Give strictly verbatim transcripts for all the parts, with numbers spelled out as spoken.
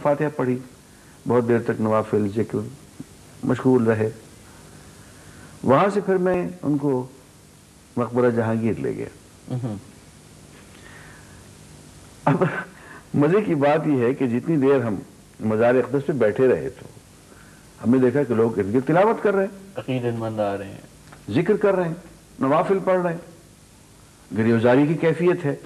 فاتحہ پڑھی، بہت دیر تک نوافل ذکر مشغول رہے. وہاں سے پھر میں ان کو مقبرہ جہانگیر لے گیا. اب مزے کی بات یہ ہے کہ جتنی دیر ہم مزار اقدس پہ بیٹھے رہے تو ہم نے دیکھا کہ لوگ ارد گرد تلاوت کر رہے ہیں، عقیدت مند آ رہے ہیں، ذکر کر رہے ہیں، نوافل پڑھ رہے ہیں، گریوزاری کی کیفیت ہے.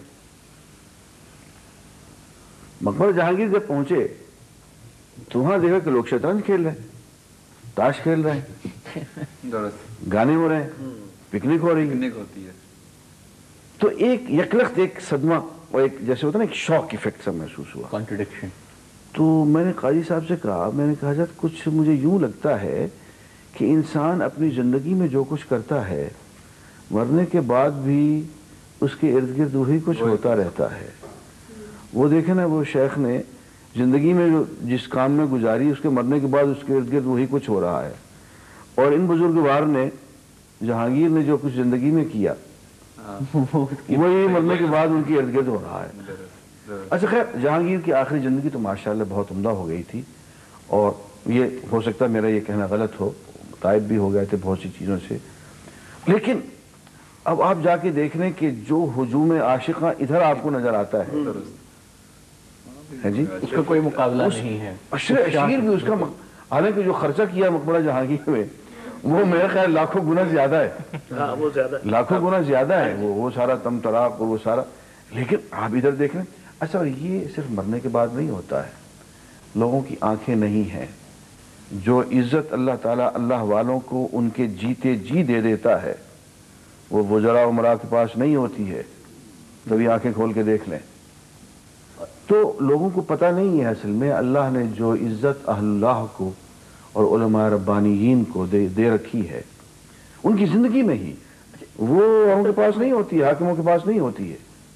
مقبرہ جہانگیر جب پہنچے تو وہاں دیکھا کہ لوگ شطرنج کھیل رہے ہیں، تاش کھیل رہے ہیں، گانے ہو رہے ہیں، پکنک ہو رہی ہے. تو ایک یکلخت ایک صدمہ اور ایک جیسے ہوتا ہے نا ایک شاک ایفیکٹ سا محسوس ہوا. کانٹرڈکشن. تو میں نے قاضی صاحب سے کہا، میں نے کہا حضرت کچھ مجھے یوں لگتا ہے کہ انسان اپنی زندگی میں جو کچھ کرتا ہے مرنے کے بعد بھی اس کے ارد گرد وہی کچھ ہوتا رہتا ہے. وہ دیکھیں نا، وہ شیخ نے زندگی میں جو جس کام میں گزاری اس کے مرنے کے بعد اس کے ارد گرد وہی کچھ ہو رہا ہے. اور ان بزرگوار نے جہانگیر نے جو کچھ زندگی میں کیا وہی مرنے کے بعد ان کی ارد گرد ہو رہا ہے. اچھا خیر، جہانگیر کی آخری زندگی تو ماشاءاللہ بہت عمدہ ہو گئی تھی، اور یہ ہو سکتا ہے میرا یہ کہنا غلط ہو، تائب بھی ہو گئے تھے بہت سی چیزوں سے. لیکن اب آپ جا کے دیکھ لیں کہ جو ہجوم عاشقاں ادھر آپ کو نظر آتا ہے جی، اس کا کوئی مقابلہ نہیں ہے. اشیر بھی اس کا، حالانکہ جو خرچہ کیا مقبرہ جہانگیر میں وہ میرے خیال لاکھوں گنا زیادہ ہے، لاکھوں گنا زیادہ ہے وہ وہ سارا تم طراق اور وہ سارا. لیکن آپ ادھر دیکھ لیں. اچھا، اور یہ صرف مرنے کے بعد نہیں ہوتا ہے. لوگوں کی آنکھیں نہیں ہیں. جو عزت اللہ تعالیٰ اللہ والوں کو ان کے جیتے جی دے دیتا ہے وہ وزراء عمراء کے پاس نہیں ہوتی ہے. کبھی آنکھیں کھول کے دیکھ لیں. تو لوگوں کو پتہ نہیں ہے اصل میں اللہ نے جو عزت اہل اللہ کو اور علماء ربانیین کو دے, دے رکھی ہے ان کی زندگی میں ہی، وہ ان کے پاس نہیں ہوتی ہے، حاکموں کے پاس نہیں ہوتی ہے.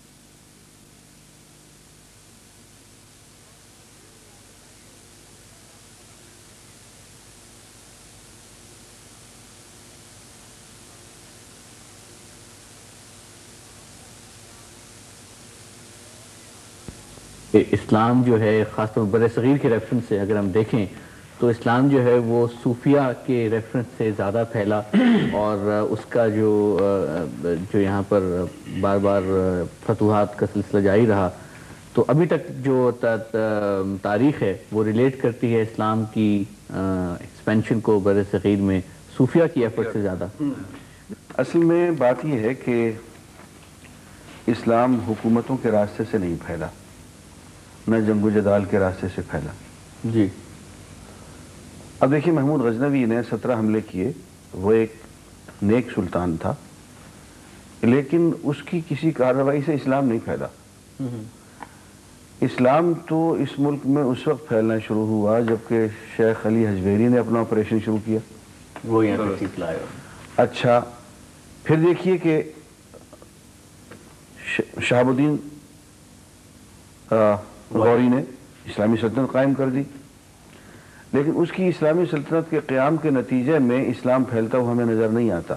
اسلام جو ہے خاص طور پر برصغیر کے ریفرنس سے اگر ہم دیکھیں تو اسلام جو ہے وہ صوفیہ کے ریفرنس سے زیادہ پھیلا، اور اس کا جو جو یہاں پر بار بار فتوحات کا سلسلہ جاری رہا. تو ابھی تک جو تاریخ ہے وہ ریلیٹ کرتی ہے اسلام کی ایکسپینشن کو برصغیر میں صوفیہ کی ایفرٹ سے زیادہ. اصل میں بات یہ ہے کہ اسلام حکومتوں کے راستے سے نہیں پھیلا، نہ جنگ و جدال کے راستے سے پھیلا. جی. اب دیکھیے، محمود غزنوی نے سترہ حملے کیے، وہ ایک نیک سلطان تھا، لیکن اس کی کسی کارروائی سے اسلام نہیں پھیلا. اسلام تو اس ملک میں اس وقت پھیلنا شروع ہوا جبکہ شیخ علی حجویری نے اپنا آپریشن شروع کیا. وہ یہاں تشریف لائے. اچھا، پھر دیکھیے کہ شہاب الدین غوری نے اسلامی سلطنت قائم کر دی، لیکن اس کی اسلامی سلطنت کے قیام کے نتیجے میں اسلام پھیلتا ہوا ہمیں نظر نہیں آتا.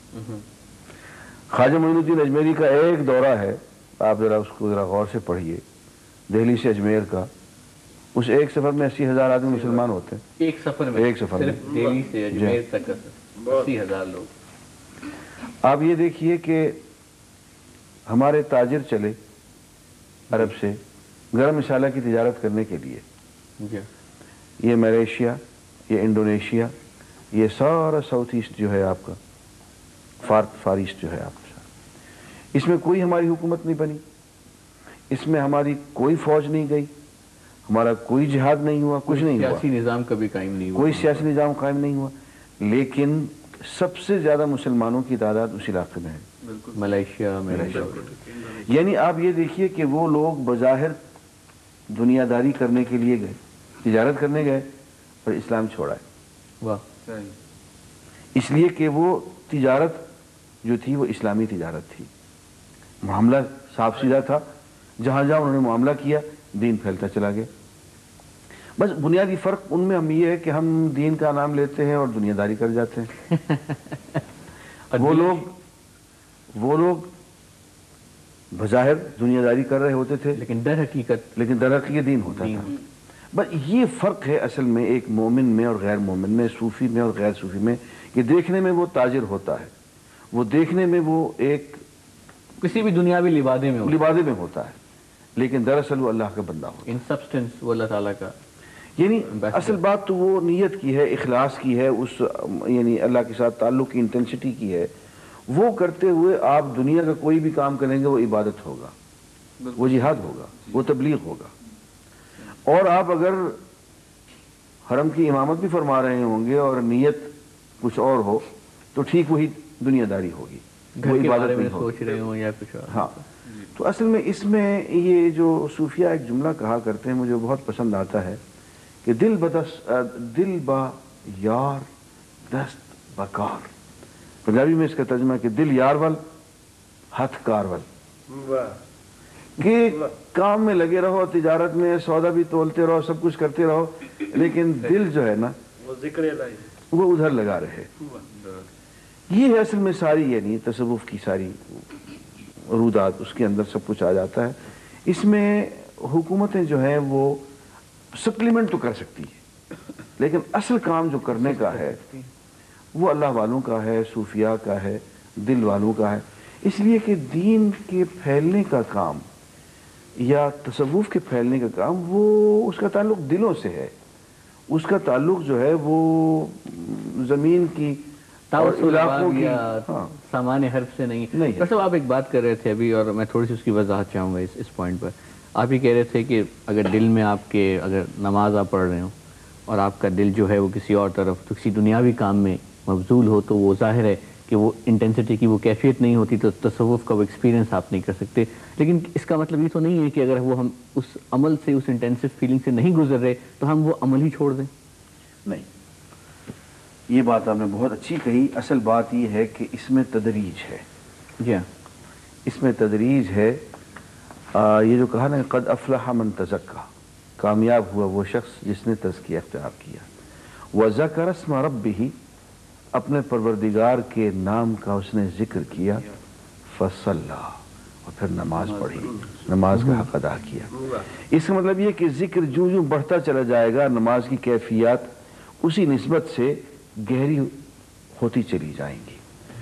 خواجہ معین الدین اجمیری کا ایک دورہ ہے، آپ ذرا اس کو ذرا غور سے پڑھیے، دہلی سے اجمیر کا. اس ایک سفر میں اسی ہزار آدمی مسلمان ہوتے ہیں. ایک سفر میں ایک سفر میں دہلی سے اجمیر تک اسی ہزار لوگ. آپ یہ دیکھیے کہ ہمارے تاجر چلے عرب سے گرم مسالہ کی تجارت کرنے کے لیے. یہ ملیشیا، یہ انڈونیشیا، یہ سارا ساؤتھ ایسٹ جو ہے آپ کا، فار فار ایسٹ جو ہے آپ کا، اس میں کوئی ہماری حکومت نہیں بنی، اس میں ہماری کوئی فوج نہیں گئی، ہمارا کوئی جہاد نہیں ہوا، کچھ نہیں ہوا، سیاسی نظام کبھی قائم نہیں ہوا، کوئی سیاسی نظام قائم نہیں ہوا. لیکن سب سے زیادہ مسلمانوں کی تعداد اس علاقے میں ہے، ملیشیا میں. یعنی آپ یہ دیکھیے کہ وہ لوگ بظاہر دنیا داری کرنے کے لیے گئے، تجارت کرنے گئے، اور اسلام چھوڑائے. واہ. اس لیے کہ وہ تجارت جو تھی وہ اسلامی تجارت تھی، معاملہ صاف سیدھا تھا، جہاں جہاں انہوں نے معاملہ کیا دین پھیلتا چلا گیا. بس بنیادی فرق ان میں ہم یہ ہے کہ ہم دین کا نام لیتے ہیں اور دنیا داری کر جاتے ہیں. وہ لوگ وہ لوگ بظاہر دنیا داری کر رہے ہوتے تھے، لیکن در حقیقت لیکن در حقیقت دین ہوتا تھا. بس یہ فرق ہے اصل میں ایک مومن میں اور غیر مومن میں، صوفی میں اور غیر صوفی میں، کہ دیکھنے میں وہ تاجر ہوتا ہے، وہ دیکھنے میں وہ ایک کسی بھی دنیاوی لبادے میں لبادے میں ہوتا ہے، لیکن دراصل وہ اللہ کا بندہ ہوتا ہے، ان سبسٹنس وہ اللہ تعالیٰ کا، یعنی اصل بات تو وہ نیت کی ہے، اخلاص کی ہے، اس یعنی اللہ کے ساتھ تعلق کی انٹینسٹی کی ہے. وہ کرتے ہوئے آپ دنیا کا کوئی بھی کام کریں گے وہ عبادت ہوگا، وہ جہاد ہوگا، وہ تبلیغ ہوگا. اور آپ اگر حرم کی امامت بھی فرما رہے ہوں گے اور نیت کچھ اور ہو تو ٹھیک وہی دنیا داری ہوگی، وہ عبادت نہیں ہوگی. سوچ رہے ہوں یا کچھ اور. ہاں، تو اصل میں اس میں یہ جو صوفیہ ایک جملہ کہا کرتے ہیں مجھے بہت پسند آتا ہے کہ دل بدس دل با یار دست بکار. پنجابی میں اس کا ترجمہ ہے کہ دل یار ول ہاتھ کار ول، کہ کام میں لگے رہو، تجارت میں سودا بھی تولتے رہو، سب کچھ کرتے رہو، لیکن دل جو ہے نا وہ ادھر لگا رہے. یہ ہے اصل میں ساری یعنی تصوف کی ساری رودات، اس کے اندر سب کچھ آ جاتا ہے. اس میں حکومتیں جو ہیں وہ سپلیمنٹ تو کر سکتی ہے، لیکن اصل کام جو کرنے کا ہے وہ اللہ والوں کا ہے، صوفیاء کا ہے، دل والوں کا ہے. اس لیے کہ دین کے پھیلنے کا کام یا تصوف کے پھیلنے کا کام وہ اس کا تعلق دلوں سے ہے، اس کا تعلق جو ہے وہ زمین کی اور علاقوں کی سامان حرف سے نہیں. نہیں. ڈاکٹر صاحب آپ ایک بات کر رہے تھے ابھی اور میں تھوڑی سی اس کی وضاحت چاہوں گا اس اس پوائنٹ پر. آپ ہی کہہ رہے تھے کہ اگر دل میں آپ کے اگر نماز آپ پڑھ رہے ہوں اور آپ کا دل جو ہے وہ کسی اور طرف کسی دنیاوی کام میں مبذول ہو تو وہ ظاہر ہے کہ وہ انٹینسٹی کی وہ کیفیت نہیں ہوتی، تو تصوف کا وہ ایکسپیرینس آپ نہیں کر سکتے. لیکن اس کا مطلب یہ تو نہیں ہے کہ اگر وہ ہم اس عمل سے، اس انٹینسو فیلنگ سے نہیں گزر رہے تو ہم وہ عمل ہی چھوڑ دیں. نہیں، یہ بات آپ نے بہت اچھی کہی. اصل بات یہ ہے کہ اس میں تدریج ہے. جی ہاں، اس میں تدریج ہے. آ, یہ جو کہا نا قد افلح من تزکا، کامیاب ہوا وہ شخص جس نے تزکیہ اختیار کیا. وذکر اسم ربہ، اپنے پروردگار کے نام کا اس نے ذکر کیا. فصلی، اور پھر نماز پڑھی، نماز کا حق ادا کیا. اس کا مطلب یہ کہ ذکر جو جو بڑھتا چلا جائے گا نماز کی کیفیات اسی نسبت سے گہری ہوتی چلی جائیں گی.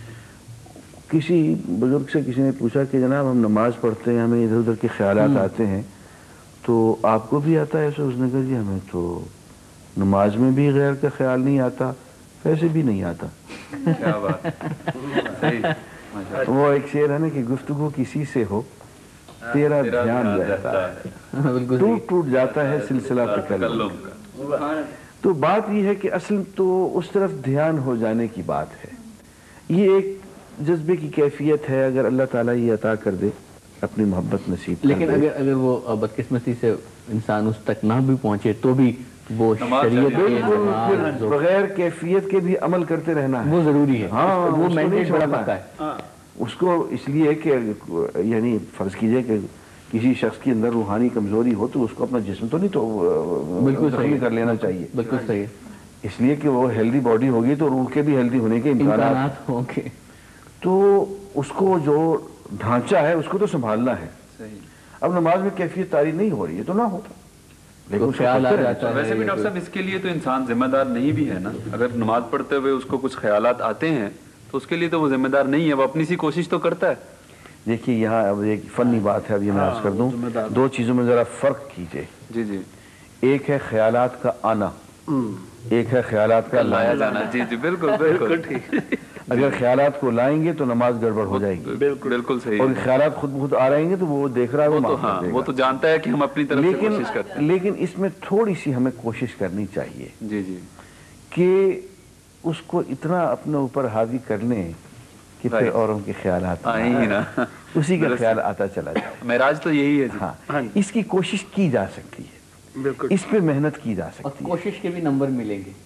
کسی بزرگ سے کسی نے پوچھا کہ جناب ہم نماز پڑھتے ہیں، ہمیں ادھر ادھر کے خیالات آتے ہیں، تو آپ کو بھی آتا ہے ایسا؟ اس نے کہا جی ہمیں تو نماز میں بھی غیر کا خیال نہیں آتا، ویسے بھی نہیں آتا. کیا بات صحیح. وہ ایک شعر ہے نا کہ گفتگو کسی سے ہو تیرا دھیان رہتا ہے، ٹوٹ ٹوٹ جاتا ہے سلسلہ تکلم کا. تو بات یہ ہے کہ اصل تو اس طرف دھیان ہو جانے کی بات ہے. یہ ایک جذبے کی کیفیت ہے، اگر اللہ تعالیٰ یہ عطا کر دے اپنی محبت نصیب کر لیکن دے. اگر اگر وہ بدقسمتی سے انسان اس تک نہ بھی پہنچے تو بھی وہ شریعت کے نماز بغیر کیفیت کے بھی عمل کرتے رہنا ہے، وہ ضروری ہے. ہاں وہ اس کو مینڈیٹ نہیں بڑا چھوڑنا پکا ہے. ہے. اس کو اس لیے کہ یعنی فرض کیجئے کہ کسی شخص کے اندر روحانی کمزوری ہو تو اس کو اپنا جسم تو نہیں تو بالکل زخمی کر لینا چاہیے. بالکل صحیح. اس لیے کہ وہ ہیلدی باڈی ہوگی تو روح کے بھی ہیلدی ہونے کے امکانات امکانات ہوں گے. تو اس کو جو ڈھانچہ ہے اس کو تو سنبھالنا ہے. اب نماز میں کیفیت طاری نہیں ہو رہی ہے تو نہ ہو، لیکن خیال آ جاتا ہے. ویسے بھی ڈاکٹر صاحب اس کے لیے تو انسان ذمہ دار نہیں بھی ہے نا. اگر نماز پڑھتے ہوئے اس کو کچھ خیالات آتے ہیں تو اس کے لیے تو وہ ذمہ دار نہیں ہے، وہ اپنی سی کوشش تو کرتا ہے. دیکھیے یہاں اب ایک فنی بات ہے، اب یہ میں عرض کر دوں، دو چیزوں میں ذرا فرق کیجئے. جی جی. ایک ہے خیالات کا آنا، ایک ہے خیالات کا لایا جانا. جی جی بالکل بالکل ٹھیک. اگر خیالات کو لائیں گے تو نماز گڑبڑ ہو جائے گی. بالکل صحیح. اور خیالات خود بخود آ رہیں گے تو وہ دیکھ رہا ہے، وہ معاف کر دے گا. وہ تو جانتا ہے کہ ہم اپنی طرف سے کوشش کرتے ہیں. لیکن اس میں تھوڑی سی ہمیں کوشش کرنی چاہیے جی جی کہ اس کو اتنا اپنے اوپر حاوی کر لیں کہ پھر اوروں کے خیالات آئیں ہی نا، اسی کا خیال آتا چلا جائے. معراج تو یہی ہے. ہاں، اس کی کوشش کی جا سکتی ہے، اس پہ محنت کی جا اور سکتی ہے. کوشش کے بھی نمبر ملیں گے،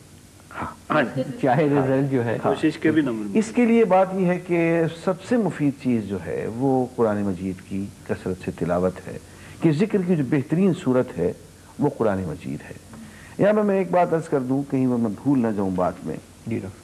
چاہے رزلٹ جو ہے کوشش کے بھی نمبر. اس کے لیے بات یہ ہے کہ سب سے مفید چیز جو ہے وہ قرآن مجید کی کثرت سے تلاوت ہے، کہ ذکر کی جو بہترین صورت ہے وہ قرآن مجید ہے. یہاں میں ایک بات عرض کر دوں کہیں میں بھول نہ جاؤں بات میں. جی ڈاکٹر.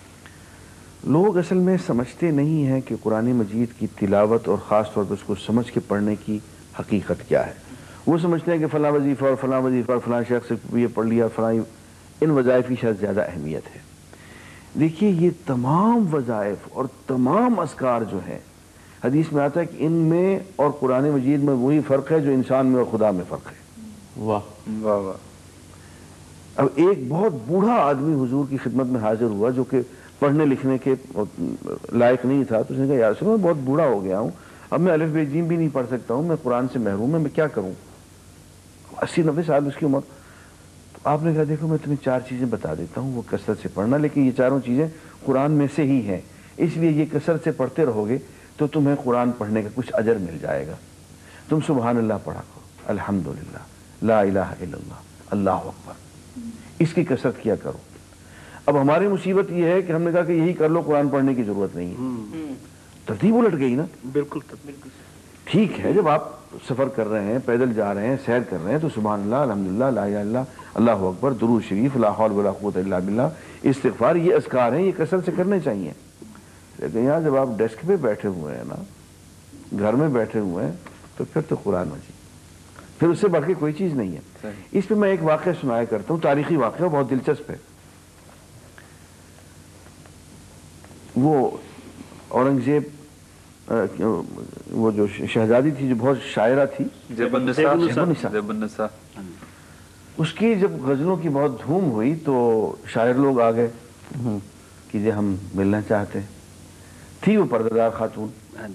لوگ اصل میں سمجھتے نہیں ہیں کہ قرآن مجید کی تلاوت اور خاص طور پر اس کو سمجھ کے پڑھنے کی حقیقت کیا ہے. وہ سمجھتے ہیں کہ فلاں وظیفہ اور فلاں وظیفہ اور فلاں شخص سے یہ پڑھ لیا، فلاں ان وظائف کی شاید زیادہ اہمیت ہے۔ دیکھیے یہ تمام وظائف اور تمام اذکار جو ہیں، حدیث میں آتا ہے کہ ان میں اور قرآن مجید میں وہی فرق ہے جو انسان میں اور خدا میں فرق ہے۔ واہ واہ واہ۔ اب ایک بہت بوڑھا آدمی حضور کی خدمت میں حاضر ہوا جو کہ پڑھنے لکھنے کے لائق نہیں تھا، تو اس نے کہا یا رسول اللہ میں بہت بوڑھا ہو گیا ہوں، اب میں الف بے جیم بھی نہیں پڑھ سکتا ہوں، میں قرآن سے محروم ہوں، میں کیا کروں؟ اسی نبے سال اس کی عمر۔ تو آپ نے کہا دیکھو میں تمہیں چار چیزیں بتا دیتا ہوں، وہ کثرت سے پڑھنا، لیکن یہ چاروں چیزیں قرآن میں سے ہی ہیں، اس لیے یہ کثرت سے پڑھتے رہو گے تو تمہیں قرآن پڑھنے کا کچھ اجر مل جائے گا۔ تم سبحان اللہ پڑھا کرو، الحمدللہ، لا الہ الا اللہ، اللہ اکبر، اس کی کثرت کیا کرو۔ اب ہماری مصیبت یہ ہے کہ ہم نے کہا کہ یہی کر لو، قرآن پڑھنے کی ضرورت نہیں ہے، ترتیب الٹ گئی نا۔ بالکل ٹھیک ہے جب آپ سفر کر رہے ہیں، پیدل جا رہے ہیں، سیر کر رہے ہیں، تو سبحان اللہ، الحمدللہ، لا الہ الا اللہ، اللہ اکبر، درود شریف، لا حول ولا قوت الا باللہ، استغفار، یہ اذکار ہیں، یہ کثرت سے کرنے چاہیے۔ لیکن یہاں جب آپ ڈیسک پہ بیٹھے ہوئے ہیں نا، گھر میں بیٹھے ہوئے ہیں، تو پھر تو قرآن مجید، پھر اس سے بڑھ کے کوئی چیز نہیں ہے۔ اس پہ میں ایک واقعہ سنایا کرتا ہوں، تاریخی واقعہ، بہت دلچسپ ہے۔ وہ اورنگزیب وہ جو شہزادی تھی جو بہت شاعرہ تھی، زیب النساء، زیب النساء، زیب النساء، اس کی جب غزلوں کی بہت دھوم ہوئی تو شاعر لوگ آ گئے کہ جی ہم ملنا چاہتے ہیں۔ تھی وہ پردہ دار خاتون،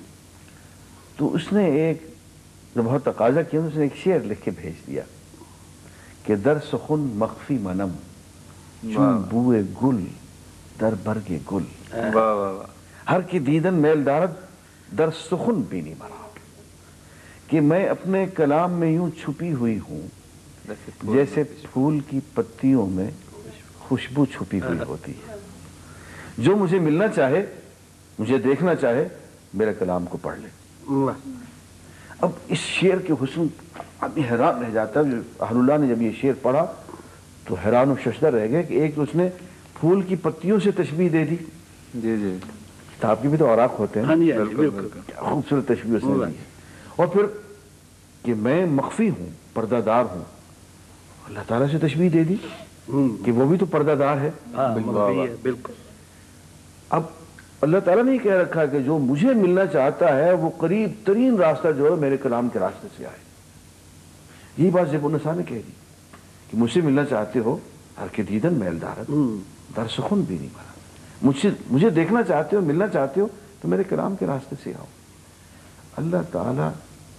تو اس نے ایک جو بہت تقاضا کیا، اس نے ایک شعر لکھ کے بھیج دیا کہ در سخن مخفی منم چون بوئے گل در برگ گل، واہ واہ واہ، ہر کی دیدن میل دارد در سخن بینی مرا، کہ میں اپنے کلام میں یوں چھپی ہوئی ہوں جیسے پھول کی پتیوں میں خوشبو چھپی ہوئی ہوتی ہے۔ جو مجھے ملنا چاہے، مجھے دیکھنا چاہے، میرے کلام کو پڑھ لے۔ اب اس شعر کے حسن آدمی حیران رہ جاتا ہے۔ اہل اللہ نے جب یہ شعر پڑھا تو حیران و ششدر رہ گئے کہ ایک اس نے پھول کی پتیوں سے تشبیہ دے دی، جی جی، کتاب کے بھی تو اوراق ہوتے ہیں، بالکل بالکل، کیا خوبصورت تشبیہ اس نے دی ہے۔ اور پھر کہ میں مخفی ہوں، پردہ دار ہوں، اللہ تعالیٰ سے تشبیہ دے دی کہ وہ بھی تو پردہ دار ہے۔ بالکل۔ اب اللہ تعالیٰ نے یہ کہہ رکھا کہ جو مجھے ملنا چاہتا ہے وہ قریب ترین راستہ جو ہے میرے کلام کے راستے سے آئے۔ یہی بات زیب النساء نے کہہ دی کہ مجھ سے ملنا چاہتے ہو، ہر کے دیدن میل دارت در سخن بھی نہیں مرا، مجھ سے مجھے دیکھنا چاہتے ہو، ملنا چاہتے ہو تو میرے کلام کے راستے سے آؤ۔ اللہ تعالیٰ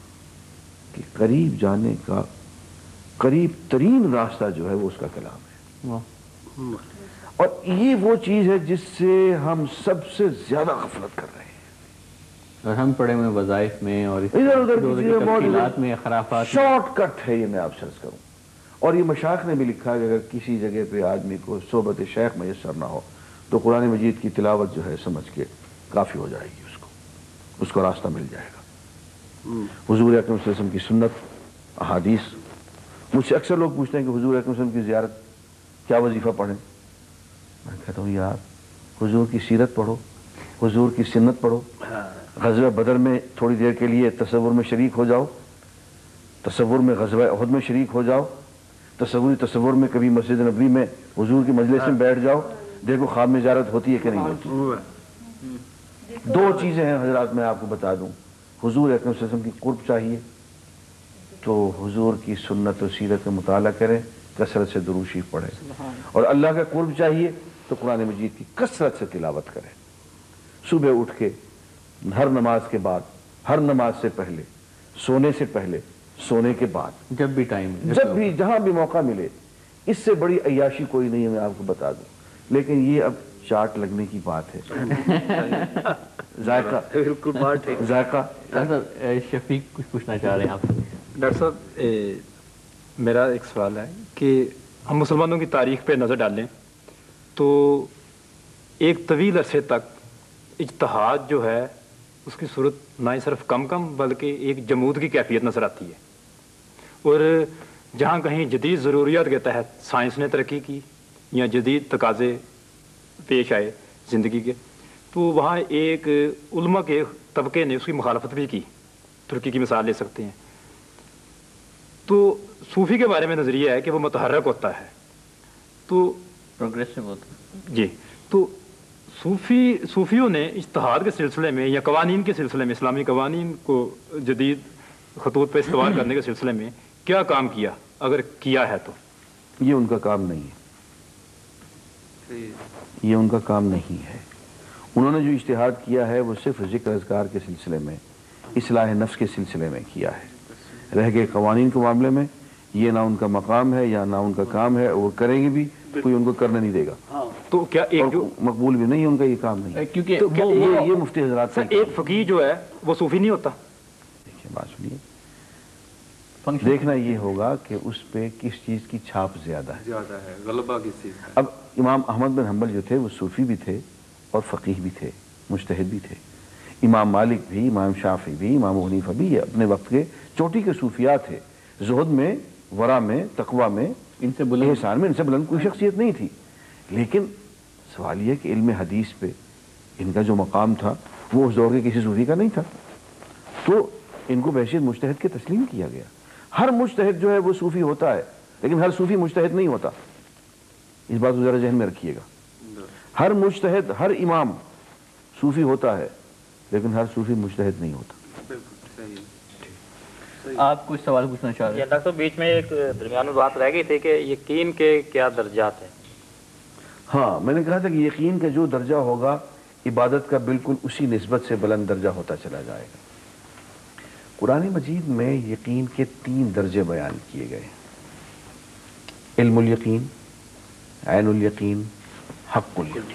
کے قریب جانے کا قریب ترین راستہ جو ہے وہ اس کا کلام ہے، اور یہ وہ چیز ہے جس سے ہم سب سے زیادہ غفلت کر رہے ہیں، اور ہم پڑے ہوئے وظائف میں اور ادھر ادھر کی چیزیں تفصیلات میں، خرافات میں۔ شارٹ کٹ ہے یہ، میں آپ سرچ کروں، اور یہ مشائخ نے بھی لکھا کہ اگر کسی جگہ پہ آدمی کو صحبت شیخ میسر نہ ہو تو قرآن مجید کی تلاوت جو ہے سمجھ کے کافی ہو جائے گی، اس کو اس کو راستہ مل جائے گا۔ حضور اکرم صلی اللہ علیہ وسلم کی سنت، احادیث۔ مجھ سے اکثر لوگ پوچھتے ہیں کہ حضور اکرم صلی اللہ علیہ وسلم کی زیارت کیا وظیفہ پڑھیں؟ میں کہتا ہوں یار حضور کی سیرت پڑھو، حضور کی سنت پڑھو، غزوہ بدر میں تھوڑی دیر کے لیے تصور میں شریک ہو جاؤ، تصور میں غزوہ احد میں شریک ہو جاؤ، تصوری تصور میں کبھی مسجد نبوی میں حضور کی مجلس میں بیٹھ جاؤ، دیکھو خواب میں زیارت ہوتی ہے کہ نہیں ہوتی۔ دو چیزیں ہیں حضرات، میں آپ کو بتا دوں، حضور اکرم صلی اللہ علیہ وسلم کی قرب چاہیے تو حضور کی سنت و سیرت کا مطالعہ کریں، کثرت سے درود شریف پڑھیں، اور اللہ کا قرب چاہیے تو قرآن مجید کی کثرت سے تلاوت کریں، صبح اٹھ کے، ہر نماز کے بعد، ہر نماز سے پہلے، سونے سے پہلے، سونے کے بعد، جب بھی ٹائم، جب بھی جہاں بھی موقع ملے۔ اس سے بڑی عیاشی کوئی نہیں ہے، میں آپ کو بتا دوں، لیکن یہ اب چاٹ لگنے کی بات ہے، ذائقہ، بالکل بات ہے۔ ذائقہ۔ ڈاکٹر شفیق کچھ پوچھنا چاہ رہے ہیں آپ سے۔ ڈاکٹر صاحب میرا ایک سوال ہے کہ ہم مسلمانوں کی تاریخ پہ نظر ڈالیں تو ایک طویل عرصے تک اجتہاد جو ہے اس کی صورت نہ ہی صرف کم کم بلکہ ایک جمود کی کیفیت نظر آتی ہے، اور جہاں کہیں جدید ضروریات کے تحت سائنس نے ترقی کی یا جدید تقاضے پیش آئے زندگی کے، تو وہاں ایک علماء کے طبقے نے اس کی مخالفت بھی کی۔ ترکی کی مثال لے سکتے ہیں۔ تو صوفی کے بارے میں نظریہ ہے کہ وہ متحرک ہوتا ہے، تو پروگریسو ہوتا ہے جی، تو صوفی صوفیوں نے اجتہاد کے سلسلے میں یا قوانین کے سلسلے میں، اسلامی قوانین کو جدید خطوط پہ استوار کرنے کے سلسلے میں کیا کام کیا، اگر کیا ہے تو؟ یہ ان کا کام نہیں ہے، یہ ان کا کام نہیں ہے۔ انہوں نے جو اجتہاد کیا ہے وہ صرف ذکر اذکار کے سلسلے میں، اصلاح نفس کے سلسلے میں کیا ہے۔ رہ گئے قوانین کے معاملے میں، یہ نہ ان کا مقام ہے یا نہ ان کا کام ہے، اور کریں گے بھی کوئی ان کو کرنے نہیں دے گا، تو کیا ایک جو مقبول بھی نہیں، ان کا یہ کام نہیں ہے، کیونکہ تو کیا یہ یہ مفتی حضرات سر ایک فقیہ جو ہے وہ صوفی نہیں ہوتا؟ دیکھیں بات سنیے، دیکھنا یہ ہوگا کہ اس پہ کس چیز کی چھاپ زیادہ ہے، زیادہ ہے غلبہ کس چیز کا؟ اب امام احمد بن حنبل جو تھے وہ صوفی بھی تھے اور فقیہ بھی تھے، مجتہد بھی تھے۔ امام مالک بھی، امام شافعی بھی، امام ابو حنیفہ بھی اپنے وقت کے چوٹی کے صوفیاء تھے، زہد میں، ورع میں، تقوی میں، ان سے بلند احسان میں ان سے بلند کوئی شخصیت نہیں تھی۔ لیکن سوال یہ کہ علم حدیث پہ ان کا جو مقام تھا وہ اس دور کے کسی صوفی کا نہیں تھا، تو ان کو بحیثیت مجتہد کے تسلیم کیا گیا۔ ہر مجتہد جو ہے وہ صوفی ہوتا ہے، لیکن ہر صوفی مجتہد نہیں ہوتا، اس بات کو ذرا ذہن میں رکھیے گا۔ ہر مجتہد، ہر امام صوفی ہوتا ہے، لیکن ہر صوفی مجتہد نہیں ہوتا۔ آپ کچھ سوال پوچھنا چاہ رہے ہیں؟ ڈاکٹر صاحب بیچ میں ایک درمیان میں بات رہ گئی تھی کہ یقین کے کیا درجات ہیں؟ ہاں، میں نے کہا تھا کہ یقین کا جو درجہ ہوگا عبادت کا بالکل اسی نسبت سے بلند درجہ ہوتا چلا جائے گا۔ قرآن مجید میں یقین کے تین درجے بیان کیے گئے، علم الیقین، عین الیقین، حق الیقین۔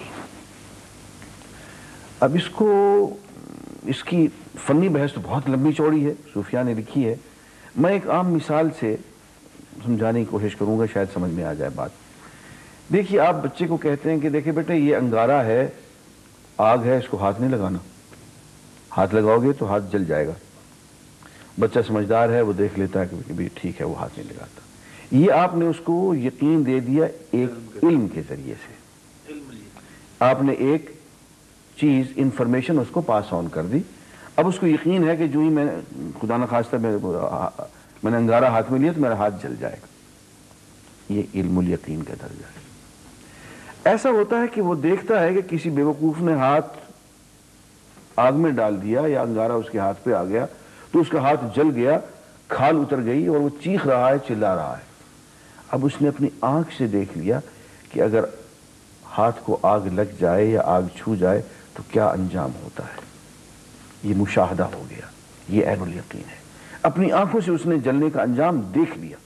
اب اس کو، اس کی فنی بحث تو بہت لمبی چوڑی ہے، صوفیاء نے لکھی ہے، میں ایک عام مثال سے سمجھانے کی کوشش کروں گا، شاید سمجھ میں آ جائے بات۔ دیکھیے، آپ بچے کو کہتے ہیں کہ دیکھیں بیٹے یہ انگارہ ہے، آگ ہے، اس کو ہاتھ نہیں لگانا، ہاتھ لگاؤ گے تو ہاتھ جل جائے گا۔ بچہ سمجھدار ہے، وہ دیکھ لیتا ہے کہ بھی ٹھیک ہے، وہ ہاتھ نہیں لگاتا۔ یہ آپ نے اس کو یقین دے دیا ایک علم کے ذریعے سے، آپ نے ایک چیز، انفارمیشن اس کو پاس آن کر دی۔ اب اس کو یقین ہے کہ جو ہی میں خدا نخواستہ میں میں نے انگارہ ہاتھ میں لیا تو میرا ہاتھ جل جائے گا۔ یہ علم الیقین کا درجہ ہے۔ ایسا ہوتا ہے کہ وہ دیکھتا ہے کہ کسی بیوقوف نے ہاتھ آگ میں ڈال دیا یا انگارہ اس کے ہاتھ پہ آ گیا تو اس کا ہاتھ جل گیا، کھال اتر گئی اور وہ چیخ رہا ہے، چلا رہا ہے۔ اب اس نے اپنی آنکھ سے دیکھ لیا کہ اگر ہاتھ کو آگ لگ جائے یا آگ چھو جائے تو کیا انجام ہوتا ہے۔ یہ مشاہدہ ہو گیا، یہ عین الیقین ہے۔ اپنی آنکھوں سے اس نے جلنے کا انجام دیکھ لیا۔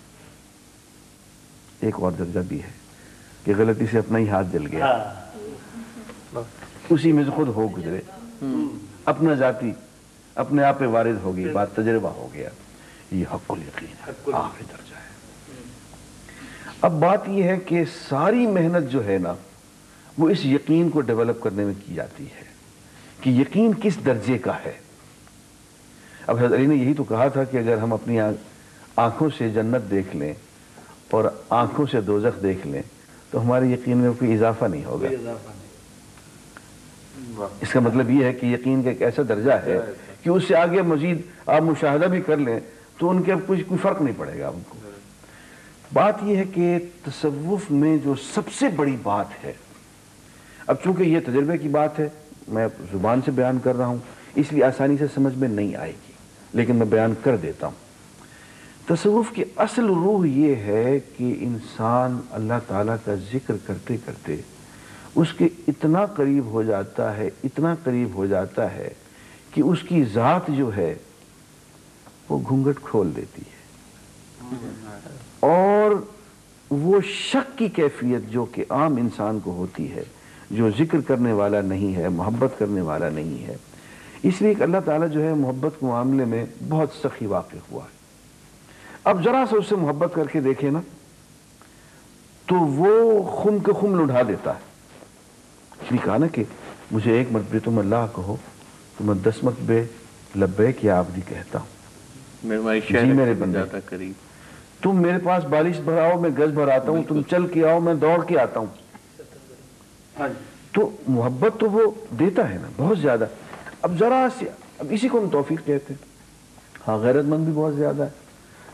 ایک اور درجہ بھی ہے کہ غلطی سے اپنا ہی ہاتھ جل گیا، اسی میں سے خود ہو گزرے، اپنا ذاتی اپنے آپ پہ وارد ہو گئی بات، تجربہ ہو گیا۔ یہ حق الیقین ہے، آخری درجہ ہے۔ اب بات یہ ہے کہ ساری محنت جو ہے نا وہ اس یقین کو ڈیولپ کرنے میں کی جاتی ہے کہ یقین کس درجے کا ہے۔ اب حضرت علی نے یہی تو کہا تھا کہ اگر ہم اپنی آنکھوں سے جنت دیکھ لیں اور آنکھوں سے دوزخ دیکھ لیں تو ہمارے یقین میں کوئی اضافہ نہیں ہوگا۔ اس کا مطلب یہ ہے کہ یقین کا ایک ایسا درجہ ہے کہ اس سے آگے مزید آپ مشاہدہ بھی کر لیں تو ان کے اب کچھ کوئی فرق نہیں پڑے گا ان کو۔ بات یہ ہے کہ تصوف میں جو سب سے بڑی بات ہے، اب چونکہ یہ تجربے کی بات ہے، میں زبان سے بیان کر رہا ہوں اس لیے آسانی سے سمجھ میں نہیں آئے گی، لیکن میں بیان کر دیتا ہوں۔ تصوف کی اصل روح یہ ہے کہ انسان اللہ تعالیٰ کا ذکر کرتے کرتے اس کے اتنا قریب ہو جاتا ہے، اتنا قریب ہو جاتا ہے کہ اس کی ذات جو ہے وہ گھونگھٹ کھول دیتی ہے، اور وہ شک کی کیفیت جو کہ عام انسان کو ہوتی ہے، جو ذکر کرنے والا نہیں ہے، محبت کرنے والا نہیں ہے۔ اس لیے کہ اللہ تعالیٰ جو ہے محبت کے معاملے میں بہت سخی واقع ہوا ہے۔ اب ذرا سے اس سے محبت کر کے دیکھیں نا تو وہ خم کے خم لڑھا دیتا ہے۔ اس لیے کہا نا کہ مجھے ایک مرتبہ تم اللہ کہو تو میں دس مرتبہ لبیک یا عبدی کہتا ہوں۔ جی میرے بندے، تم میرے پاس بالش بھر آؤ میں گز بھر آتا ہوں، تم چل کے آؤ میں دوڑ کے آتا ہوں۔ تو محبت تو وہ دیتا ہے نا بہت زیادہ۔ اب ذرا سے، اب اسی کو ہم توفیق کہتے ہیں۔ ہاں غیرت مند بھی بہت زیادہ ہے،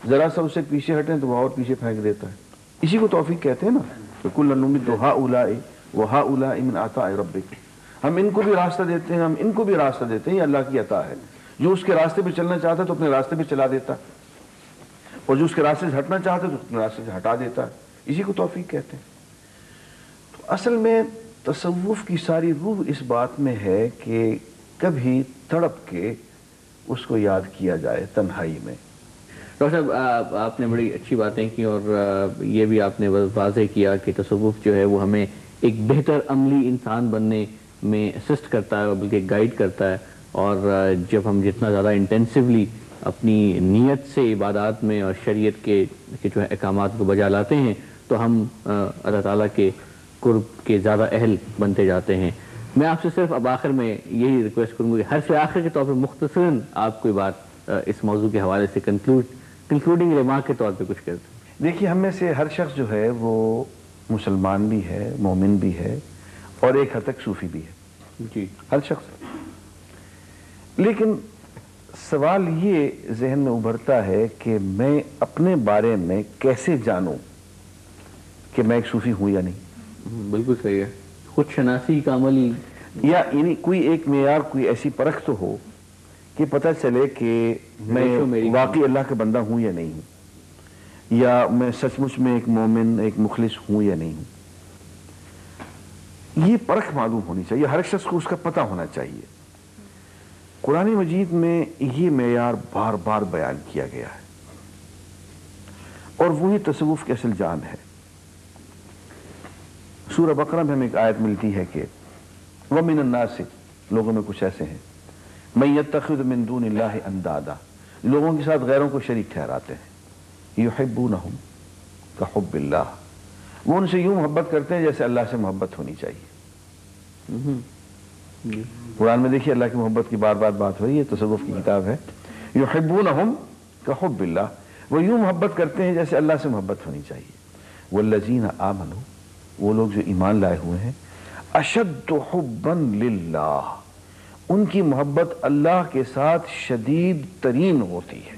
ذرا سا اسے پیچھے ہٹیں تو وہ اور پیچھے پھینک دیتا ہے. اسی کو توفیق کہتے ہیں نا, کُلًّا نُمِدُّ هَٰؤُلَاءِ وَهَٰؤُلَاءِ مِنْ عَطَاءِ رَبِّكَ. ہم ان کو بھی راستہ دیتے ہیں, ہم ان کو بھی راستہ دیتے ہیں, یہ اللہ کی عطا ہے. جو اس کے راستے پہ چلنا چاہتا ہے تو اپنے راستے پہ چلا دیتا ہے, اور جو اس کے راستے سے ہٹنا چاہتا ہے تو اپنے راستے سے ہٹا دیتا ہے. اسی کو توفیق کہتے ہیں. تو اصل میں تصوف کی ساری روح اس بات میں ہے کہ کبھی تڑپ کے اس کو یاد کیا جائے تنہائی میں. ڈاکٹر صاحب آپ نے بڑی اچھی باتیں کی, اور یہ بھی آپ نے واضح کیا کہ تصوف جو ہے وہ ہمیں ایک بہتر عملی انسان بننے میں اسسٹ کرتا ہے, اور بلکہ گائیڈ کرتا ہے. اور جب ہم جتنا زیادہ انٹینسولی اپنی نیت سے عبادات میں اور شریعت کے جو ہے احکامات کو بجا لاتے ہیں تو ہم اللہ تعالیٰ کے قرب کے زیادہ اہل بنتے جاتے ہیں. میں آپ سے صرف اب آخر میں یہی ریکویسٹ کروں گا کہ ہر سے آخر کے طور پر مختصراً آپ کوئی بات اس موضوع کے حوالے سے کنکلوڈ کنکلوڈنگ ریمارک کے طور پہ کچھ کر دیں. دیکھیے, ہم میں سے ہر شخص جو ہے وہ مسلمان بھی ہے, مومن بھی ہے, اور ایک حد تک صوفی بھی ہے. جی, ہر شخص. لیکن سوال یہ ذہن میں ابھرتا ہے کہ میں اپنے بارے میں کیسے جانوں کہ میں ایک صوفی ہوں یا نہیں. بالکل صحیح ہے. خود شناسی کا عمل, یا یعنی کوئی ایک معیار, کوئی ایسی پرکھ تو ہو کہ پتہ چلے کہ میں واقعی اللہ کا بندہ ہوں یا نہیں ہوں, یا میں سچ مچ میں ایک مومن, ایک مخلص ہوں یا نہیں ہوں. یہ پرکھ معلوم ہونی چاہیے, ہر شخص کو اس کا پتہ ہونا چاہیے. قرآن مجید میں یہ معیار بار بار بیان کیا گیا ہے, اور وہی تصوف کی اصل جان ہے. سورہ بقرہ میں ہمیں ایک آیت ملتی ہے کہ وَمِنَ النَّاسِ, لوگوں میں کچھ ایسے ہیں, مَن يَتَّخِذُ مِن دُونِ اللَّهِ أَندَادًا, لوگوں کے ساتھ غیروں کو شریک ٹھہراتے ہیں. يُحِبُّونَهُمْ كَحُبِّ اللَّهِ, وہ ان سے یوں محبت کرتے ہیں جیسے اللہ سے محبت ہونی چاہیے. قرآن میں دیکھیے اللہ کی محبت کی بار بار بات ہو رہی ہے, تصوف کی کتاب ہے. يُحِبُّونَهُمْ كَحُبِّ اللَّهِ, وہ یوں محبت کرتے ہیں جیسے اللہ سے محبت ہونی چاہیے. وَالَّذِينَ آمَنُوا, وہ لوگ جو ایمان لائے ہوئے ہیں, اشد حبا للہ, ان کی محبت اللہ کے ساتھ شدید ترین ہوتی ہے.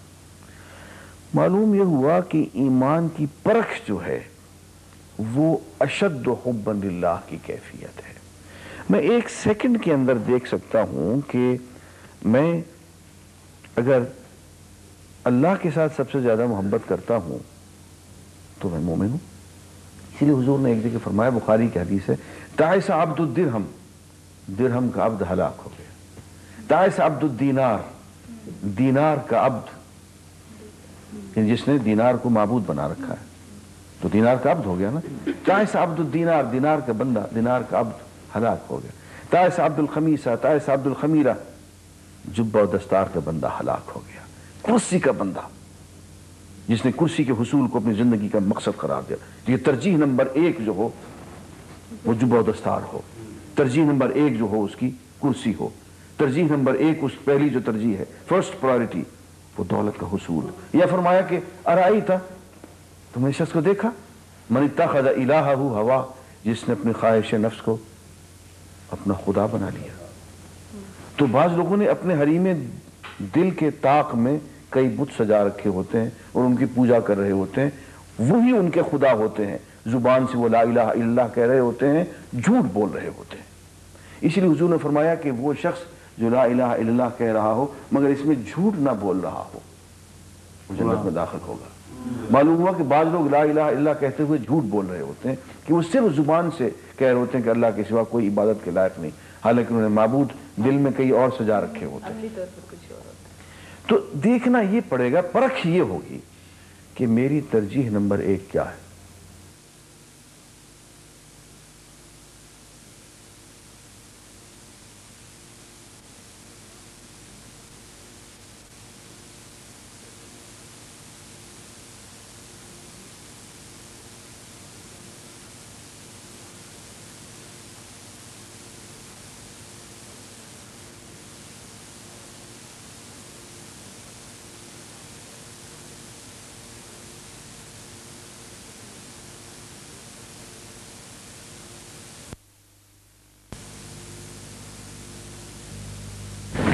معلوم یہ ہوا کہ ایمان کی پرکھ جو ہے وہ اشد حبا للہ کی کیفیت ہے. میں ایک سیکنڈ کے اندر دیکھ سکتا ہوں کہ میں اگر اللہ کے ساتھ سب سے زیادہ محبت کرتا ہوں تو میں مومن ہوں. اسی لیے حضور نے ایک جگہ فرمایا, بخاری کی حدیث ہے, تعس عبد الدرہم, درہم کا عبد ہلاک ہو گیا. تعس عبد الدینار, دینار کا عبد, یعنی جس نے دینار کو معبود بنا رکھا ہے تو دینار کا عبد ہو گیا نا. تعس عبد الدینار, دینار کا بندہ, دینار کا عبد ہلاک ہو گیا. تعس عبد الخمیسہ, تعس عبد الخمیرہ, جبہ و دستار کا بندہ ہلاک ہو گیا. کرسی کا بندہ, جس نے کرسی کے حصول کو اپنی زندگی کا مقصد قرار دیا. یہ ترجیح نمبر ایک جو ہو وہ جبہ و دستار ہو, ترجیح نمبر ایک جو ہو اس کی کرسی ہو, ترجیح نمبر ایک اس پہلی جو ترجیح ہے, فرسٹ پرائرٹی, وہ دولت کا حصول. یا فرمایا کہ ارائی تھا, تم نے شخص کو دیکھا, من اتخذ الہہ ہوا, جس نے اپنی خواہش نفس کو اپنا خدا بنا لیا. تو بعض لوگوں نے اپنے حریم دل کے طاق میں کئی بت سجا رکھے ہوتے ہیں اور ان کی پوجا کر رہے ہوتے ہیں, وہی ان کے خدا ہوتے ہیں. زبان سے وہ لا الہ الا اللہ کہہ رہے ہوتے ہیں, جھوٹ بول رہے ہوتے ہیں. اسی لیے حضور نے فرمایا کہ وہ شخص جو لا الہ الا اللہ کہہ رہا ہو مگر اس میں جھوٹ نہ بول رہا ہو, وہ جنت میں داخل ہوگا. معلوم ہوا کہ بعض لوگ لا الہ الا اللہ کہتے ہوئے جھوٹ بول رہے ہوتے ہیں کہ وہ صرف زبان سے کہہ رہے ہوتے ہیں کہ اللہ کے سوا کوئی عبادت کے لائق نہیں, حالانکہ انہوں نے معبود دل میں کئی اور سجا رکھے ہوتے ہیں. تو دیکھنا یہ پڑے گا, پرکھ یہ ہوگی کہ میری ترجیح نمبر ایک کیا ہے.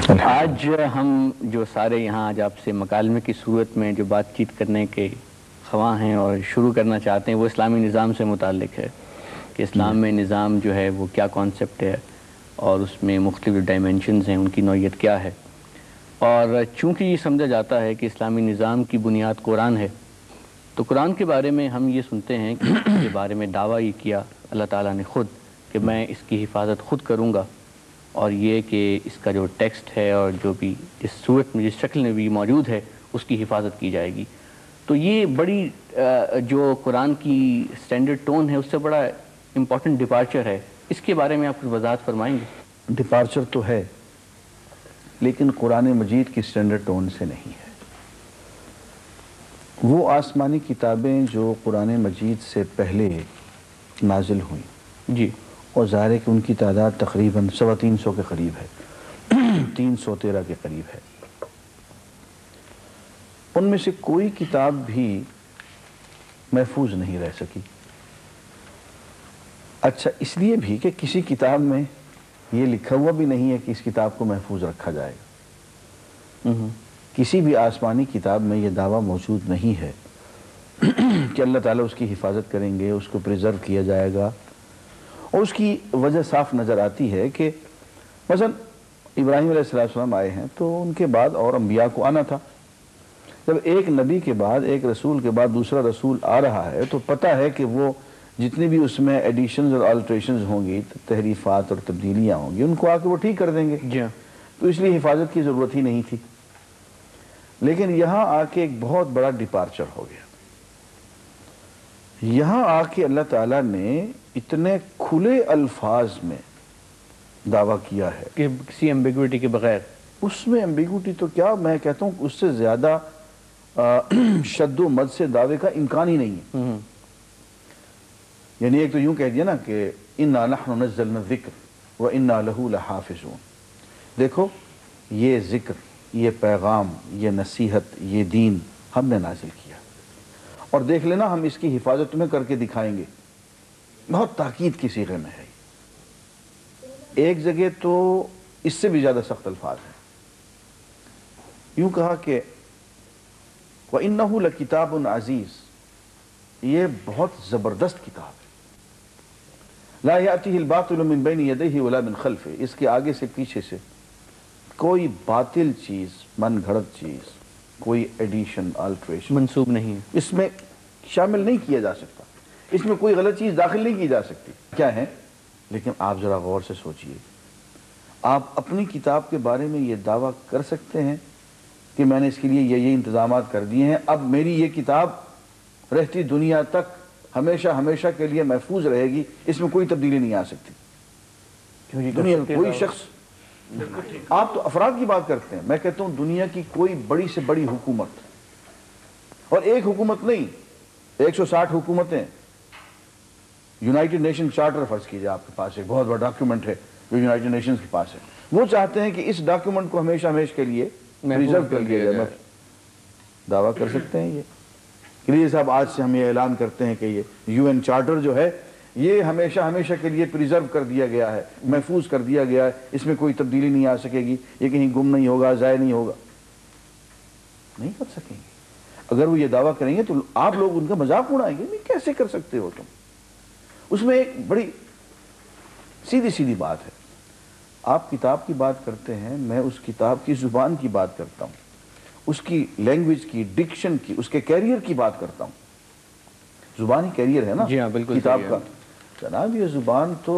آج ہم جو سارے یہاں آج آپ سے مکالمے کی صورت میں جو بات چیت کرنے کے خواہاں ہیں اور شروع کرنا چاہتے ہیں وہ اسلامی نظام سے متعلق ہے کہ اسلام میں نظام جو ہے وہ کیا کانسیپٹ ہے اور اس میں مختلف ڈائمینشنز ہیں، ان کی نوعیت کیا ہے. اور چونکہ یہ سمجھا جاتا ہے کہ اسلامی نظام کی بنیاد قرآن ہے، تو قرآن کے بارے میں ہم یہ سنتے ہیں کہ اس کے بارے میں دعویٰ یہ کیا اللہ تعالیٰ نے خود کہ میں اس کی حفاظت خود کروں گا، اور یہ کہ اس کا جو ٹیکسٹ ہے اور جو بھی جس صورت میں جس شکل میں بھی موجود ہے اس کی حفاظت کی جائے گی. تو یہ بڑی جو قرآن کی سٹینڈرڈ ٹون ہے اس سے بڑا امپورٹنٹ ڈپارچر ہے. اس کے بارے میں آپ کچھ وضاحت فرمائیں گے؟ ڈپارچر تو ہے لیکن قرآن مجید کی سٹینڈرڈ ٹون سے نہیں ہے. وہ آسمانی کتابیں جو قرآن مجید سے پہلے نازل ہوئیں جی، اور ظاہر ہے کہ ان کی تعداد تقریباً سوا تین سو کے قریب ہے، تین سو تیرہ کے قریب ہے. ان میں سے کوئی کتاب بھی محفوظ نہیں رہ سکی. اچھا اس لیے بھی کہ کسی کتاب میں یہ لکھا ہوا بھی نہیں ہے کہ اس کتاب کو محفوظ رکھا جائے گا. کسی بھی آسمانی کتاب میں یہ دعویٰ موجود نہیں ہے کہ اللہ تعالیٰ اس کی حفاظت کریں گے، اس کو پریزرو کیا جائے گا. اور اس کی وجہ صاف نظر آتی ہے کہ مثلا ابراہیم علیہ السلام آئے ہیں تو ان کے بعد اور انبیاء کو آنا تھا. جب ایک نبی کے بعد ایک رسول کے بعد دوسرا رسول آ رہا ہے تو پتہ ہے کہ وہ جتنی بھی اس میں ایڈیشنز اور آلٹریشنز ہوں گی، تحریفات اور تبدیلیاں ہوں گی، ان کو آ کے وہ ٹھیک کر دیں گے. جی، تو اس لیے حفاظت کی ضرورت ہی نہیں تھی. لیکن یہاں آ کے ایک بہت بڑا ڈپارچر ہو گیا. یہاں آ کے اللہ تعالیٰ نے اتنے کھلے الفاظ میں دعویٰ کیا ہے کہ کسی ایمبیگوٹی کے بغیر. اس میں ایمبیگوٹی تو کیا، میں کہتا ہوں اس سے زیادہ شد و مد سے دعوے کا امکان ہی نہیں ہے. یعنی ایک تو یوں کہہ دیا نا کہ اِنَّا نَحْنُ نَزَّلْنَا الذِّكْرَ وَإِنَّا لَهُ لَحَافِظُونَ. دیکھو یہ ذکر، یہ پیغام، یہ نصیحت، یہ دین ہم نے نازل کیا اور دیکھ لینا ہم اس کی حفاظت تمہیں کر کے دکھائیں گے. بہت تاکید کی صیغے میں ہے. ایک جگہ تو اس سے بھی زیادہ سخت الفاظ ہیں. یوں کہا کہ وَإِنَّهُ لَكِتَابٌ عَزِيزٌ، یہ بہت زبردست کتاب ہے. لا يأتيه الباطل من بين يديه ولا من خلفه، اس کے آگے سے پیچھے سے کوئی باطل چیز، من گھڑت چیز، کوئی ایڈیشن آلٹریشن منسوب نہیں ہے، اس میں شامل نہیں کیا جا سکتا. اس میں کوئی غلط چیز داخل نہیں کی جا سکتی. کیا ہے؟ لیکن آپ ذرا غور سے سوچئے، آپ اپنی کتاب کے بارے میں یہ دعویٰ کر سکتے ہیں کہ میں نے اس کے لیے یہ یہ انتظامات کر دیے ہیں، اب میری یہ کتاب رہتی دنیا تک ہمیشہ ہمیشہ کے لیے محفوظ رہے گی، اس میں کوئی تبدیلی نہیں آ سکتی. دنیا میں کوئی شخص، آپ تو افراد کی بات کرتے ہیں، میں کہتا ہوں دنیا کی کوئی بڑی سے بڑی حکومت، اور ایک حکومت نہیں، ایک سو ساٹھ حکومتیں، یونائٹڈ نیشن چارٹر فرض کیجئے آپ کے پاس ایک بہت بڑا ڈاکیومنٹ ہے جو یونائٹڈ نیشنز کے پاس ہے، وہ چاہتے ہیں کہ اس ڈاکیومنٹ کو ہمیشہ ہمیشہ کے لیے پریزرو کر لیا جائے. دعویٰ کر سکتے ہیں یہ کہ یہ صاحب آج سے ہم یہ اعلان کرتے ہیں کہ یہ یو این چارٹر جو ہے یہ ہمیشہ ہمیشہ کے لیے پریزرو کر دیا گیا ہے، محفوظ کر دیا گیا ہے، اس میں کوئی تبدیلی نہیں آ سکے گی، یہ کہیں گم نہیں ہوگا، ضائع نہیں ہوگا. نہیں کر سکیں گے. اگر وہ یہ دعویٰ کریں گے تو آپ لوگ ان کا مذاق اڑائیں گے. نہیں، کیسے کر سکتے ہو تم؟ اس میں ایک بڑی سیدھی سیدھی بات ہے. آپ کتاب کی بات کرتے ہیں، میں اس کتاب کی زبان کی بات کرتا ہوں، اس کی لینگویج کی، ڈکشن کی، اس کے کیریئر کی بات کرتا ہوں. زبان ہی کیریئر ہے نا جی ہاں، بالکل کتاب کا. جناب یہ زبان تو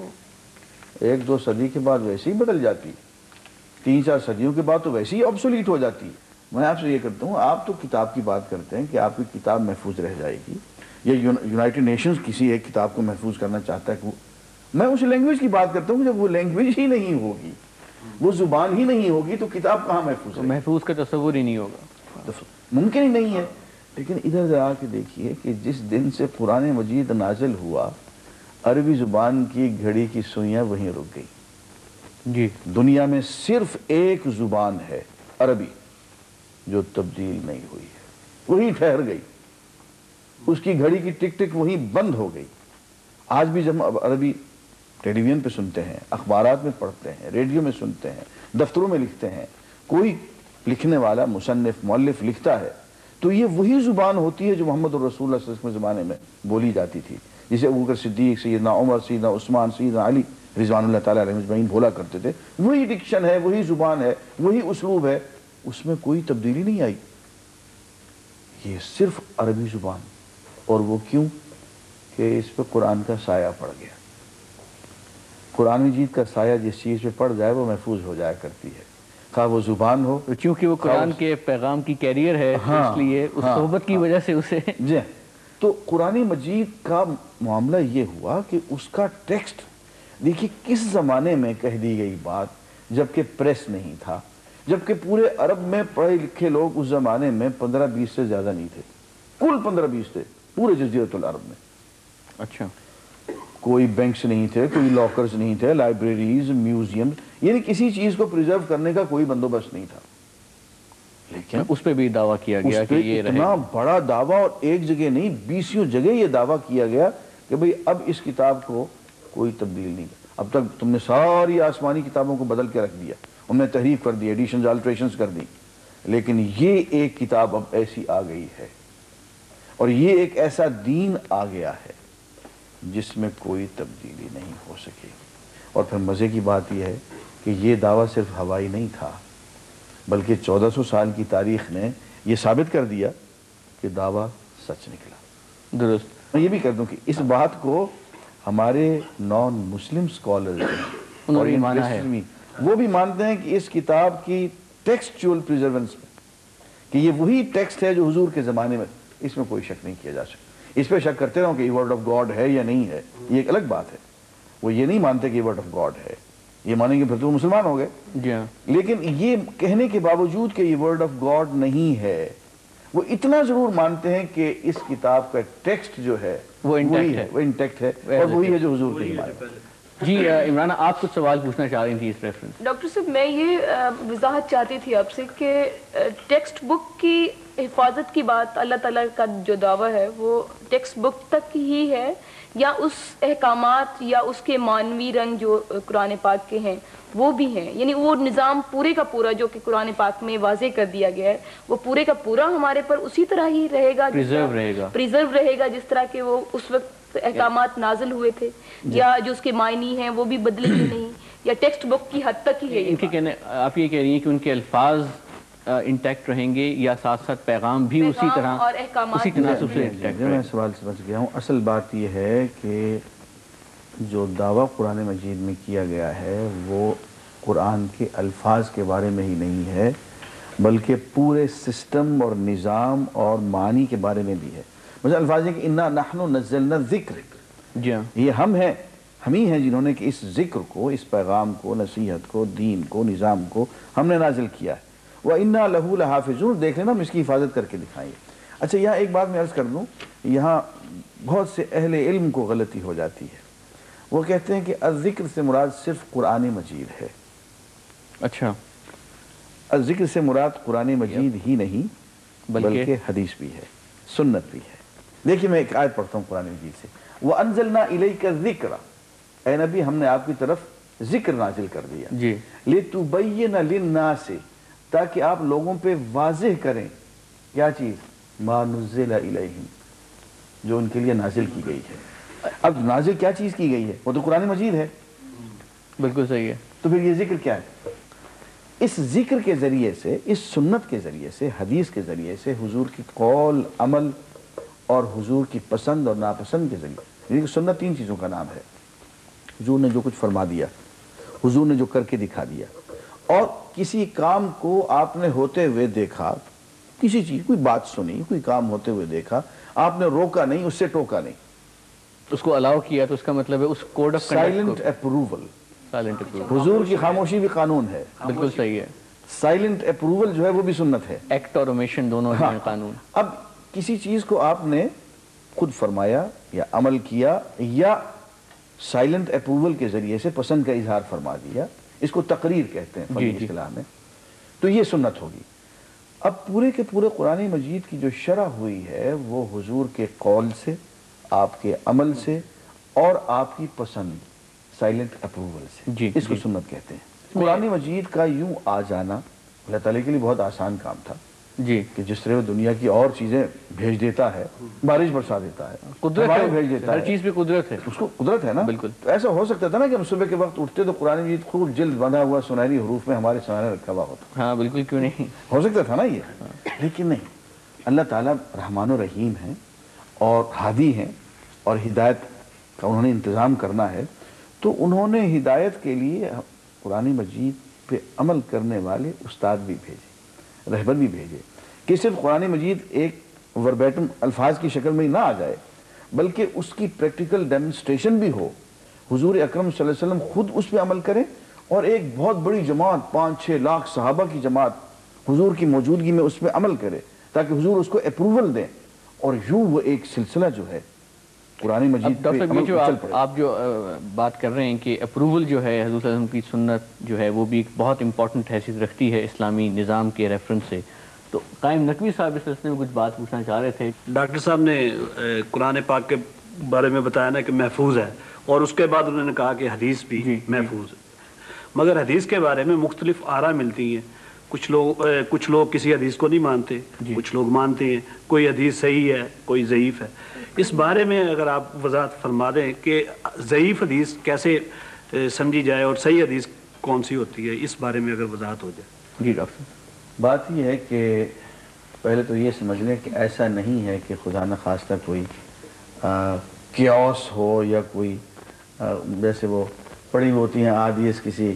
ایک دو صدی کے بعد ویسے ہی بدل جاتی ہے، تین چار صدیوں کے بعد تو ویسے ہی آبسولیٹ ہو جاتی ہے. میں آپ سے یہ کرتا ہوں، آپ تو کتاب کی بات کرتے ہیں کہ آپ کی کتاب محفوظ رہ جائے گی، یا یونائٹڈ نیشنز کسی ایک کتاب کو محفوظ کرنا چاہتا ہے کہ وہ، میں اس لینگویج کی بات کرتا ہوں. جب وہ لینگویج ہی نہیں ہوگی، وہ زبان ہی نہیں ہوگی تو کتاب کہاں محفوظ ہے؟ محفوظ کا تصور ہی نہیں ہوگا، ممکن ہی نہیں ہے. لیکن ادھر ذرا کے دیکھیے کہ جس دن سے قرآن مجید نازل ہوا، عربی زبان کی گھڑی کی سوئیاں وہیں رک گئی. جی، دنیا میں صرف ایک زبان ہے عربی جو تبدیل نہیں ہوئی ہے، وہی ٹھہر گئی، اس کی گھڑی کی ٹک ٹک وہی بند ہو گئی. آج بھی جب عربی ٹیلی ویژن پہ سنتے ہیں، اخبارات میں پڑھتے ہیں، ریڈیو میں سنتے ہیں، دفتروں میں لکھتے ہیں، کوئی لکھنے والا مصنف مؤلف لکھتا ہے تو یہ وہی زبان ہوتی ہے جو محمد الرسول اللہ صلی اللہ علیہ وسلم کے زمانے میں بولی جاتی تھی، جسے ابوبکر صدیق، سیدنا عمر، سیدنا عثمان، سیدنا علی رضوان اللہ تعالیٰ علیہ اجمعین بولا کرتے تھے. وہی ڈکشن ہے، وہی زبان ہے، وہی اسلوب ہے، اس میں کوئی تبدیلی نہیں آئی. یہ صرف عربی زبان. اور وہ کیوں؟ کہ اس پہ قرآن کا سایہ پڑ گیا. قرآن مجید کا سایہ جس چیز پہ پڑ جائے وہ محفوظ ہو جایا کرتی ہے، خواہ وہ زبان ہو. چونکہ وہ قرآن کے پیغام کی کیریئر ہے، اس لیے اس صحبت کی وجہ سے اسے جی. تو قرآن مجید کا معاملہ یہ ہوا کہ اس کا ٹیکسٹ دیکھیے کس زمانے میں کہہ دی گئی بات، جبکہ پریس نہیں تھا، جبکہ پورے عرب میں پڑھے لکھے لوگ اس زمانے میں پندرہ بیس سے زیادہ نہیں تھے، کل پندرہ بیس تھے پورے جزیرۃ العرب میں. اچھا. کوئی بینکس نہیں تھے، کوئی لاکرز نہیں تھے، لائبریریز، میوزیم، یعنی کسی چیز کو پریزرو کرنے کا کوئی بندوبست نہیں تھا. لیکن اس پہ بھی دعویٰ کیا گیا کہ یہ رہے. اتنا بڑا دعویٰ، اور ایک جگہ نہیں بیسیوں جگہ یہ دعویٰ کیا گیا کہ بھئی اب اس کتاب کو کوئی تبدیل نہیں. اب تک تم نے ساری آسمانی کتابوں کو بدل کے رکھ دیا، ان میں تحریف کر دی، ایڈیشنز آلٹریشنز کر دی، لیکن یہ ایک کتاب اب ایسی آ گئی ہے اور یہ ایک ایسا دین آ گیا ہے جس میں کوئی تبدیلی نہیں ہو سکے. اور پھر مزے کی بات یہ ہے کہ یہ دعویٰ صرف ہوائی نہیں تھا، بلکہ چودہ سو سال کی تاریخ نے یہ ثابت کر دیا کہ دعویٰ سچ نکلا. درست. میں یہ بھی کر دوں کہ اس بات کو ہمارے نان مسلم سکالرز انہوں نے مانا ہے، وہ بھی مانتے ہیں کہ اس کتاب کی ٹیکسچول پریزرونس میں کہ یہ وہی ٹیکسٹ ہے جو حضور کے زمانے میں، اس میں کوئی شک نہیں کیا جا سکتا. اس پہ شک کرتے رہو کہ یہ ورڈ آف گاڈ ہے یا نہیں ہے، یہ ایک الگ بات ہے. وہ یہ نہیں مانتے کہ یہ ورڈ آف گاڈ ہے، یہ مانیں گے پھر تو مسلمان ہو گئے. جی ہاں. لیکن یہ کہنے کے باوجود کہ یہ ورڈ آف گاڈ نہیں ہے، وہ اتنا ضرور مانتے ہیں کہ اس کتاب کا ٹیکسٹ جو ہے وہ انٹیکٹ ہے، وہ انٹیکٹ ہے اور وہی ہے جو حضور کے زمانے میں. جی عمرانہ آپ کچھ سوال پوچھنا چاہ رہی تھی اس ریفرنس. ڈاکٹر صاحب میں یہ وضاحت چاہتی تھی آپ سے کہ ٹیکسٹ بک کی حفاظت کی بات اللہ تعالیٰ کا جو دعویٰ ہے وہ ٹیکسٹ بک تک ہی ہے، یا اس احکامات یا اس کے معنوی رنگ جو قرآن پاک کے ہیں وہ بھی ہیں، یعنی وہ نظام پورے کا پورا جو کہ قرآن پاک میں واضح کر دیا گیا ہے وہ پورے کا پورا ہمارے پر اسی طرح ہی رہے گا، پریزرو رہے گا پریزرو رہے گا جس طرح کہ وہ اس وقت احکامات نازل ہوئے تھے، یا جو اس کے معنی ہیں وہ بھی بدلے گی نہیں، یا ٹیکسٹ بک کی حد تک ہی ہے. ان کے کہنے آپ یہ کہہ رہی ہیں کہ ان کے الفاظ انٹیکٹ رہیں گے یا ساتھ ساتھ پیغام بھی اسی طرح اور احکامات اسی تناسب سے انٹیکٹ رہیں گے. میں سوال سمجھ گیا ہوں. اصل بات یہ ہے کہ جو دعویٰ قرآن مجید میں کیا گیا ہے وہ قرآن کے الفاظ کے بارے میں ہی نہیں ہے، بلکہ پورے سسٹم اور نظام اور معنی کے بارے میں بھی ہے. مثلا الفاظ ہیں کہ انا نحن نزلنا الذکر، جی ہاں، یہ ہم ہیں، ہم ہی ہیں جنہوں نے کہ اس ذکر کو، اس پیغام کو، نصیحت کو، دین کو، نظام کو ہم نے نازل کیا ہے. وَإِنَّا لَهُ لَحَافِظُونَ، دیکھ لینا ہم اس کی حفاظت کر کے دکھائیں گے. اچھا یہاں ایک بات میں عرض کر دوں، یہاں بہت سے اہل علم کو غلطی ہو جاتی ہے. وہ کہتے ہیں کہ الذکر سے مراد صرف قرآن مجید ہے. اچھا، الذکر سے مراد قرآن مجید ہی نہیں بلکہ حدیث بھی ہے، سنت بھی ہے. دیکھیے میں ایک آیت پڑھتا ہوں قرآن مجید سے. وَأَنزَلْنَا إِلَيْكَ الذِّكْرَ، اے نبی ہم نے آپ کی طرف ذکر نازل کر دیا. جی. لِتُبَيِّنَ لِلنَّاسِ، تاکہ آپ لوگوں پہ واضح کریں کیا چیز، مَا نُزِّلَ إِلَيْهِمْ، جو ان کے لیے نازل کی گئی ہے. اب نازل کیا چیز کی گئی ہے؟ وہ تو قرآن مجید ہے. بالکل صحیح ہے. تو پھر یہ ذکر کیا ہے؟ اس ذکر کے ذریعے سے، اس سنت کے ذریعے سے، حدیث کے ذریعے سے حضور کی قول، عمل اور حضور کی پسند اور ناپسند کے ذریعے، یعنی کہ سنت تین چیزوں کا نام ہے. حضور نے جو کچھ فرما دیا، حضور نے جو کر کے دکھا دیا، اور کسی کام کو آپ نے ہوتے ہوئے دیکھا، کسی چیز، کوئی بات سنی، کوئی کام ہوتے ہوئے دیکھا، آپ نے روکا نہیں، اس سے ٹوکا نہیں، اس کو الاؤ کیا، تو اس کا مطلب ہے اس code of silent approval. Silent approval, حضور کی خاموشی بھی قانون ہے. بالکل صحیح ہے. سائلنٹ اپروول جو ہے وہ بھی سنت ہے. ایکٹ اور اومیشن دونوں ہیں قانون. اب کسی چیز کو آپ نے خود فرمایا یا عمل کیا یا سائلنٹ اپروول کے ذریعے سے پسند کا اظہار فرما دیا، اس کو تقریر کہتے ہیں فقہی اصطلاح میں، تو یہ سنت ہوگی. اب پورے کے پورے قرآن مجید کی جو شرح ہوئی ہے وہ حضور کے قول سے، آپ کے عمل سے اور آپ کی پسند سائلنٹ اپروول سے، جی اس کو سنت کہتے ہیں۔ قرآن مجید کا یوں آ جانا اللہ تعالیٰ کے لیے بہت آسان کام تھا جی، کہ جس طرح وہ دنیا کی اور چیزیں بھیج دیتا ہے، بارش برسا دیتا ہے، قدرت ہوائیں ہے، بھیج دیتا ہر ہے، چیز پہ قدرت ہے، اس کو قدرت ہے نا۔ بالکل۔ تو ایسا ہو سکتا تھا نا کہ ہم صبح کے وقت اٹھتے تو قرآن مجید خوب جلد بندھا ہوا سنہری حروف میں ہمارے سامنے رکھا ہوا ہوتا، ہاں بالکل، کیوں نہیں، ہو سکتا تھا نا یہ، لیکن نہیں، اللہ تعالیٰ رحمان و رحیم ہیں اور ہادی ہیں اور ہدایت کا انہوں نے انتظام کرنا ہے، تو انہوں نے ہدایت کے لیے قرآن مجید پہ عمل کرنے والے استاد بھی بھیجے، رہبر بھی بھیجے، کہ صرف قرآن مجید ایک وربیٹم الفاظ کی شکل میں ہی نہ آ جائے بلکہ اس کی پریکٹیکل ڈیمنسٹریشن بھی ہو، حضور اکرم صلی اللہ علیہ وسلم خود اس پہ عمل کریں اور ایک بہت بڑی جماعت پانچ چھ لاکھ صحابہ کی جماعت حضور کی موجودگی میں اس پہ عمل کرے تاکہ حضور اس کو اپروول دیں، اور یوں وہ ایک سلسلہ جو ہے قرآن مجید پہ ڈاکٹر صاحب، یہ عمل جو چل آپ پڑے۔ آپ جو بات کر رہے ہیں کہ اپروول جو ہے حضور صلی اللہ علیہ وسلم کی سنت جو ہے وہ بھی ایک بہت امپورٹنٹ حیثیت رکھتی ہے اسلامی نظام کے ریفرنس سے، تو قائم نقوی صاحب اس سلسلے میں کچھ بات پوچھنا چاہ رہے تھے۔ ڈاکٹر صاحب نے قرآن پاک کے بارے میں بتایا نا کہ محفوظ ہے، اور اس کے بعد انہوں نے کہا کہ حدیث بھی محفوظ ہے، مگر حدیث کے بارے میں مختلف آراء ملتی ہیں، کچھ لوگ کچھ لوگ کسی حدیث کو نہیں مانتے، کچھ لوگ مانتے ہیں، کوئی حدیث صحیح ہے کوئی ضعیف ہے، اس بارے میں اگر آپ وضاحت فرما دیں کہ ضعیف حدیث کیسے سمجھی جائے اور صحیح حدیث کون سی ہوتی ہے، اس بارے میں اگر وضاحت ہو جائے۔ جی ڈاکٹر صاحب، بات یہ ہے کہ پہلے تو یہ سمجھ لیں کہ ایسا نہیں ہے کہ خدا نخواستہ کوئی کیوس ہو یا کوئی جیسے وہ پڑی ہوتی ہیں حدیث کسی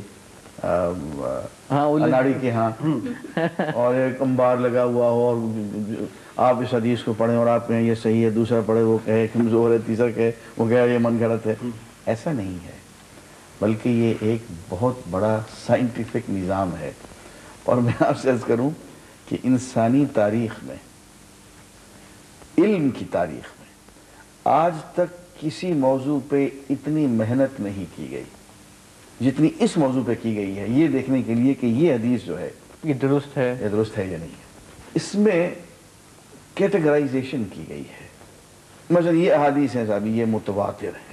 اناڑی کے ہاں اور ایک انبار لگا ہوا ہو اور آپ اس حدیث کو پڑھیں اور آپ کہیں یہ صحیح ہے، دوسرا پڑھے وہ کہے کمزور ہے، تیسرا کہے وہ کہے یہ من گھڑت ہے، ایسا نہیں ہے، بلکہ یہ ایک بہت بڑا سائنٹیفک نظام ہے۔ اور میں آپ سے عرض کروں کہ انسانی تاریخ میں، علم کی تاریخ میں آج تک کسی موضوع پہ اتنی محنت نہیں کی گئی جتنی اس موضوع پہ کی گئی ہے، یہ دیکھنے کے لیے کہ یہ حدیث جو ہے یہ درست ہے، یہ درست ہے یا نہیں ہے۔ اس میں کیٹیگرائزیشن کی گئی ہے، مثلا یہ احادیث ہیں صاحب یہ متواتر ہیں،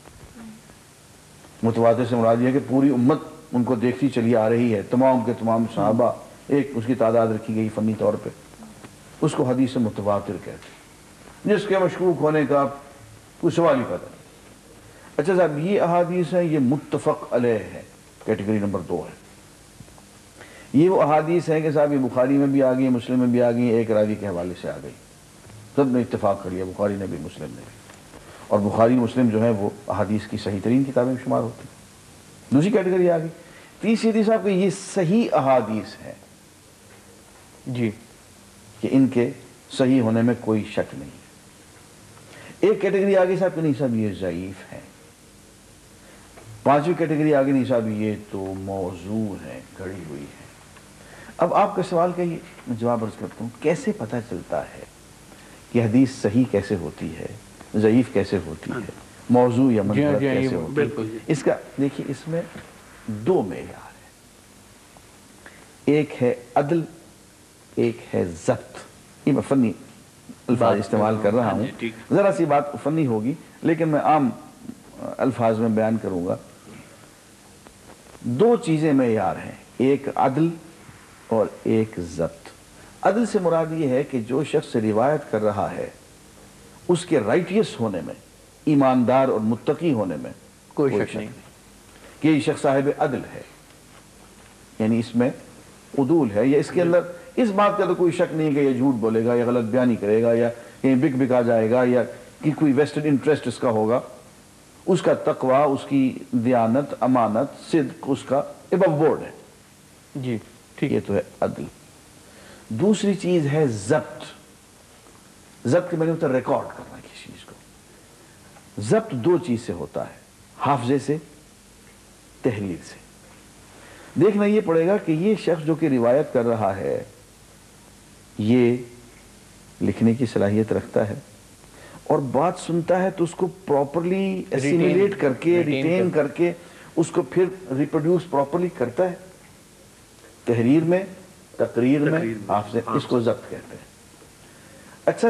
متواتر سے مراد یہ ہے کہ پوری امت ان کو دیکھتی چلی آ رہی ہے، تمام کے تمام صحابہ، ایک اس کی تعداد رکھی گئی فنی طور پہ، اس کو حدیث متواتر کہتے ہیں، جس کے مشکوک ہونے کا کوئی سوال ہی پیدا نہیں۔ اچھا صاحب یہ احادیث ہیں، یہ متفق علیہ ہے، کیٹیگری نمبر دو ہے۔ یہ وہ احادیث ہیں کہ صاحب یہ بخاری میں بھی آ گئی، مسلم میں بھی آ گئی، ایک راوی کے حوالے سے آ گئی، سب نے اتفاق کر لیا، بخاری نے بھی مسلم نے بھی، اور بخاری مسلم جو ہے وہ احادیث کی صحیح ترین کتابیں شمار ہوتی ہیں۔ دوسری کیٹیگری آ گئی، تیسری حدیث صاحب کہ یہ صحیح احادیث ہیں، جی، کہ ان کے صحیح ہونے میں کوئی شک نہیں۔ ایک کیٹیگری آگے صاحب کہ نہیں صاحب یہ ضعیف ہیں، پانچویں کیٹیگری آگے نہیں صاحب یہ تو موضوع ہے، گھڑی ہوئی ہے۔ اب آپ کا سوال کا میں جواب عرض کرتا ہوں، کیسے پتہ چلتا ہے کہ حدیث صحیح کیسے ہوتی ہے، ضعیف کیسے ہوتی ہے، موضوع یا منکر کیسے ہوتی ہے؟ اس کا دیکھیے اس میں دو معیار ہیں، ایک ہے عدل، ایک ہے ضبط۔ یہ میں فنی الفاظ استعمال کر رہا ہوں، ذرا سی بات فنی ہوگی لیکن میں عام الفاظ میں بیان کروں گا۔ دو چیزیں معیار ہیں، ایک عدل اور ایک ضبط۔ عدل سے مراد یہ ہے کہ جو شخص روایت کر رہا ہے اس کے رائٹیس ہونے میں، ایماندار اور متقی ہونے میں کوئی شک نہیں کہ یہ شخص صاحب عدل ہے، یعنی اس میں عدول ہے، یا اس کے اندر اس بات کا تو کوئی شک نہیں کہ یہ جھوٹ بولے گا یا غلط بیانی کرے گا یا کہیں بک بکا جائے گا یا کہ کوئی ویسٹڈ انٹرسٹ اس کا ہوگا۔ اس کا تقوی، اس کی دیانت، امانت، صدق اس کا ابو بورڈ ہے، جی ٹھیک، یہ تو ہے عدل۔ دوسری چیز ہے ضبط۔ ضبط کے میں نے اتنا ریکارڈ کرنا کسی چیز کو۔ ضبط دو چیز سے ہوتا ہے، حافظے سے، تحریر سے۔ دیکھنا یہ پڑے گا کہ یہ شخص جو کہ روایت کر رہا ہے یہ لکھنے کی صلاحیت رکھتا ہے اور بات سنتا ہے تو اس کو پراپرلی اسیمیلیٹ کر کے، ریٹین کر کے اس کو پھر ریپروڈیوس پراپرلی کرتا ہے، تحریر میں، تقریر میں، حافظے، اس کو ضبط کہتے ہیں۔ اچھا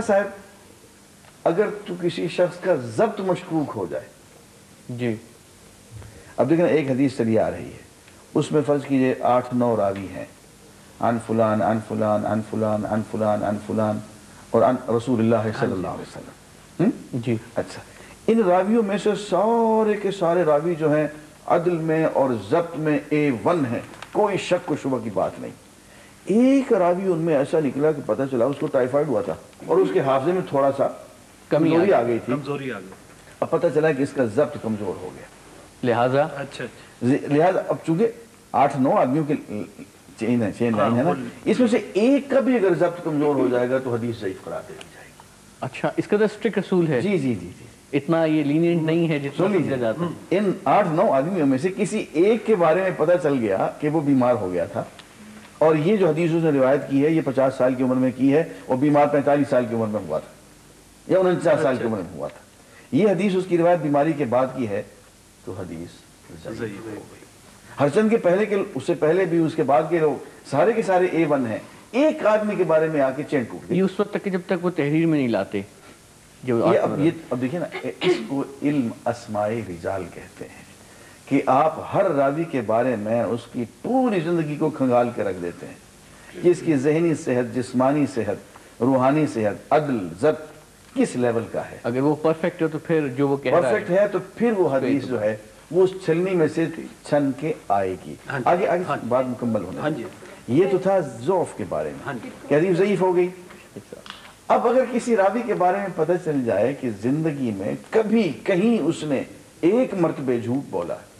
صاحب اگر تو کسی شخص کا ضبط مشکوک ہو جائے، جی، اب دیکھیں ایک حدیث چلی آ رہی ہے، اس میں فرض کیجئے آٹھ نو راوی ہیں، عن فلان عن فلان عن فلان عن فلان عن فلان اور عن رسول اللہ صلی اللہ علیہ وسلم. جی اچھا، ان راویوں میں سے سارے کے سارے راوی جو ہیں عدل میں اور ضبط میں اے ون ہیں، کوئی شک و شبہ کی بات نہیں. ایک راوی ان میں ایسا نکلا کہ پتہ چلا اس کو ٹائیفائڈ ہوا تھا اور اس کے حافظے میں تھوڑا سا کمزوری آ گئی تھی، کمزوری آ گئی، اب پتہ چلا کہ اس کا ضبط کمزور ہو گیا. لہٰذا اچھا لہٰذا اب چونکہ آٹھ نو آدمیوں کے چین ہے چین لائن ہے نا، اس میں سے ایک کا بھی اگر ضبط کمزور ہو جائے گا تو حدیث ضعیف قرار دے دی جائے گی. اچھا، اس کا تو اسٹرکٹ اصول ہے، جی جی جی جی اتنا یہ لینینٹ نہیں ہے جتنا سن سمجھا لیجیے، جاتا ہے. ان آٹھ نو آدمیوں میں سے کسی ایک کے بارے میں پتہ چل گیا کہ وہ بیمار ہو گیا تھا، اور یہ جو حدیث اس نے روایت کی ہے یہ پچاس سال کی عمر میں کی ہے اور بیمار پینتالیس سال کی عمر میں ہوا تھا یا انچاس سال کی عمر میں ہوا تھا. یہ حدیث اس کی روایت بیماری کے بعد کی ہے تو حدیث ضعیف ہو گئی. ہرچند کے پہلے کے اس سے پہلے بھی اس کے بعد کے لوگ سارے کے سارے اے ون ہیں، ایک آدمی کے بارے میں آ کے چین ٹوٹ گئی. یہ اس وقت تک کہ جب تک وہ تحریر میں نہیں لاتے. جو یہ اب یہ اب دیکھیں نا، اس کو علم اسماء رجال کہتے ہیں کہ آپ ہر راوی کے بارے میں اس کی پوری زندگی کو کھنگال کے رکھ دیتے ہیں کہ اس کی ذہنی صحت، جسمانی صحت، روحانی صحت، عدل، ضبط کس لیول کا ہے. اگر وہ پرفیکٹ ہو تو پھر جو وہ کہہ رہا ہے پرفیکٹ ہے تو پھر وہ حدیث جو ہے وہ اس چھلنی میں سے چھن کے آئے گی. آگے آگے بات مکمل ہونا ہے. یہ تو تھا ضعف کے بارے میں کہ حدیث ضعیف ہو گئی. اب اگر کسی راوی کے بارے میں پتہ چل جائے کہ زندگی میں کبھی کہیں اس نے ایک مرتبہ جھوٹ بولا ہے،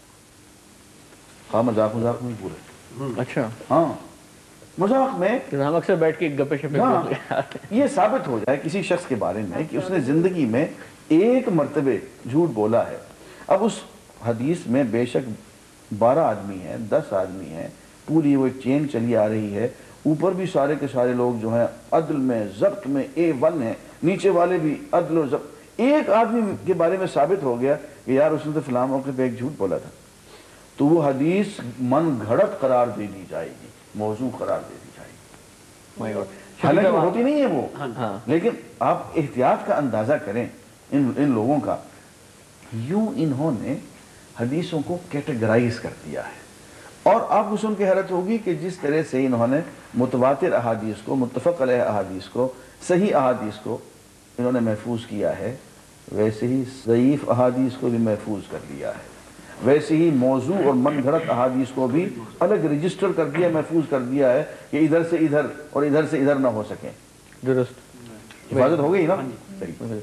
ہاں مذاق مذاق میں پورے، اچھا ہاں مذاق میں، ہم اکثر بیٹھ کے گپے شپے ہاں یہ ثابت ہو جائے کسی شخص کے بارے میں کہ اس نے زندگی میں ایک مرتبہ جھوٹ بولا ہے، اب اس حدیث میں بے شک بارہ آدمی ہیں، دس آدمی ہیں، پوری وہ ایک چین چلی آ رہی ہے، اوپر بھی سارے کے سارے لوگ جو ہیں عدل میں ضبط میں اے ون ہیں، نیچے والے بھی عدل و ضبط، ایک آدمی کے بارے میں ثابت ہو گیا کہ یار اس نے تو فلاں موقع پہ ایک جھوٹ بولا تھا، تو وہ حدیث من گھڑت قرار دے دی جائے گی، موضوع قرار دے دی جائے گی. حالانکہ ہوتی نہیں ہے وہ، لیکن آپ احتیاط کا اندازہ کریں ان ان لوگوں کا. یوں انہوں نے حدیثوں کو کیٹیگرائز کر دیا ہے، اور آپ کو سن کے حیرت ہوگی کہ جس طرح سے انہوں نے متواتر احادیث کو، متفق علیہ احادیث کو، صحیح احادیث کو انہوں نے محفوظ کیا ہے، ویسے ہی ضعیف احادیث کو بھی محفوظ کر لیا ہے، ویسے ہی موضوع اور من گھڑت احادیث کو بھی الگ رجسٹر کر دیا، محفوظ کر دیا ہے کہ ادھر سے ادھر اور ادھر سے ادھر نہ ہو سکیں. درست حفاظت ہو گئی نا. صحیح.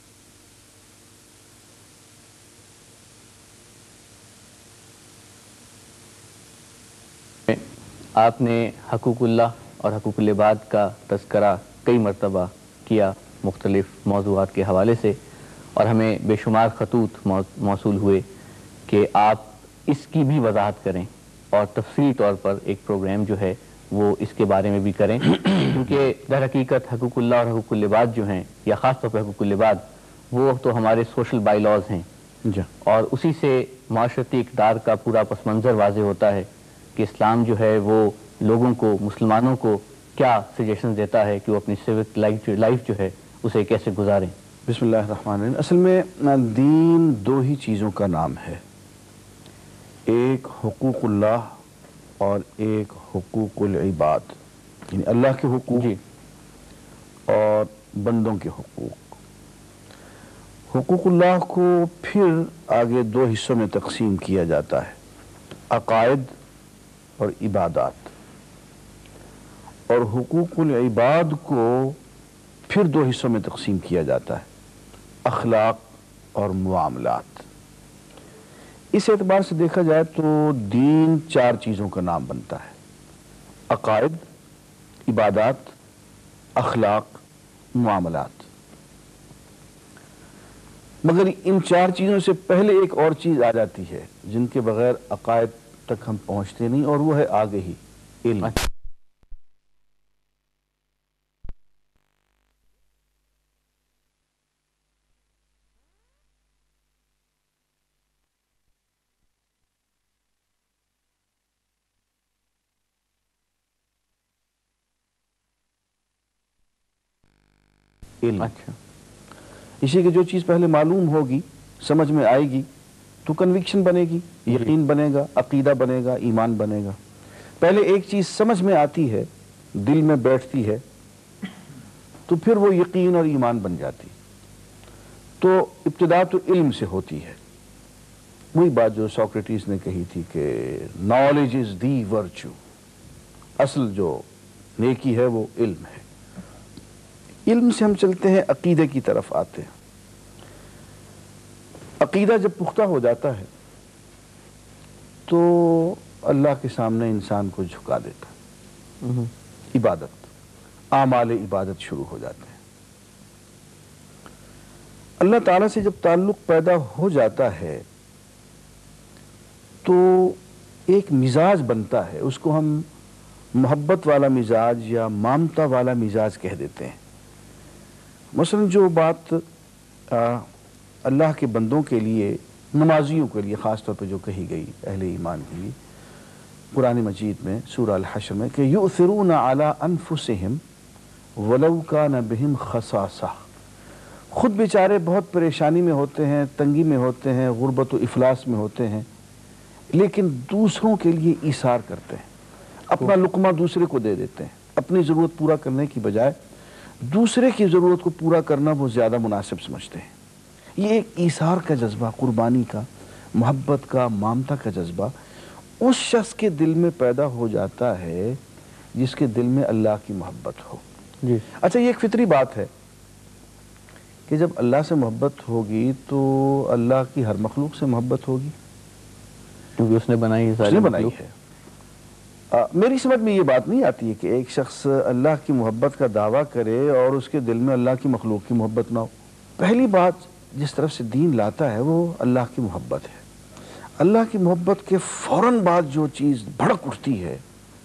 آپ نے حقوق اللہ اور حقوق العباد کا تذکرہ کئی مرتبہ کیا مختلف موضوعات کے حوالے سے، اور ہمیں بے شمار خطوط موصول ہوئے کہ آپ اس کی بھی وضاحت کریں اور تفصیلی طور پر ایک پروگرام جو ہے وہ اس کے بارے میں بھی کریں، کیونکہ در حقیقت حقوق اللہ اور حقوق العباد جو ہیں، یا خاص طور پر حقوق العباد، وہ تو ہمارے سوشل بائی لاز ہیں، اور اسی سے معاشرتی اقدار کا پورا پس منظر واضح ہوتا ہے کہ اسلام جو ہے وہ لوگوں کو، مسلمانوں کو کیا سجیشن دیتا ہے کہ وہ اپنی سیوک لائف جو ہے اسے کیسے گزاریں. بسم اللہ الرحمن الرحیم. اصل میں دین دو ہی چیزوں کا نام ہے، ایک حقوق اللہ اور ایک حقوق العباد، یعنی اللہ کے حقوق جی اور بندوں کے حقوق. حقوق اللہ کو پھر آگے دو حصوں میں تقسیم کیا جاتا ہے، عقائد اور عبادات، اور حقوق العباد کو پھر دو حصوں میں تقسیم کیا جاتا ہے، اخلاق اور معاملات. اس اعتبار سے دیکھا جائے تو دین چار چیزوں کا نام بنتا ہے، عقائد، عبادات، اخلاق، معاملات. مگر ان چار چیزوں سے پہلے ایک اور چیز آ جاتی ہے جن کے بغیر عقائد تک ہم پہنچتے نہیں، اور وہ ہے آگے ہی علم. علم. اچھا، اسی کہ جو چیز پہلے معلوم ہوگی، سمجھ میں آئے گی، تو کنوکشن بنے گی، یقین بنے گا، عقیدہ بنے گا، ایمان بنے گا۔ پہلے ایک چیز سمجھ میں آتی ہے، دل میں بیٹھتی ہے، تو پھر وہ یقین اور ایمان بن جاتی۔ تو ابتدا تو علم سے ہوتی ہے، وہی بات جو سوکریٹس نے کہی تھی کہ نالج از دی ورچو، اصل جو نیکی ہے وہ علم ہے۔ علم سے ہم چلتے ہیں عقیدے کی طرف آتے ہیں۔ عقیدہ جب پختہ ہو جاتا ہے تو اللہ کے سامنے انسان کو جھکا دیتا ہے، عبادت، اعمال عبادت شروع ہو جاتے ہیں۔ اللہ تعالیٰ سے جب تعلق پیدا ہو جاتا ہے تو ایک مزاج بنتا ہے، اس کو ہم محبت والا مزاج یا مامتا والا مزاج کہہ دیتے ہیں۔ مثلا جو بات اللہ کے بندوں کے لیے، نمازیوں کے لیے خاص طور پہ جو کہی گئی اہل ایمان کے لیے قرآن مجید میں سورہ الحشر میں کہ یؤثرون علی انفسہم ولو کان بہم خصاصہ، خود بیچارے بہت پریشانی میں ہوتے ہیں، تنگی میں ہوتے ہیں، غربت و افلاس میں ہوتے ہیں، لیکن دوسروں کے لیے ایثار کرتے ہیں، اپنا لقمہ دوسرے کو دے دیتے ہیں، اپنی ضرورت پورا کرنے کی بجائے دوسرے کی ضرورت کو پورا کرنا وہ زیادہ مناسب سمجھتے ہیں۔ یہ ایک ایثار کا جذبہ، قربانی کا، محبت کا، مامتا کا جذبہ اس شخص کے دل میں پیدا ہو جاتا ہے جس کے دل میں اللہ کی محبت ہو۔ جی اچھا، یہ ایک فطری بات ہے کہ جب اللہ سے محبت ہوگی تو اللہ کی ہر مخلوق سے محبت ہوگی، کیونکہ اس نے بنائی اس نے بنائی ہے۔ آ, میری سمجھ میں یہ بات نہیں آتی ہے کہ ایک شخص اللہ کی محبت کا دعویٰ کرے اور اس کے دل میں اللہ کی مخلوق کی محبت نہ ہو۔ پہلی بات جس طرف سے دین لاتا ہے وہ اللہ کی محبت ہے۔ اللہ کی محبت کے فوراً بعد جو چیز بھڑک اٹھتی ہے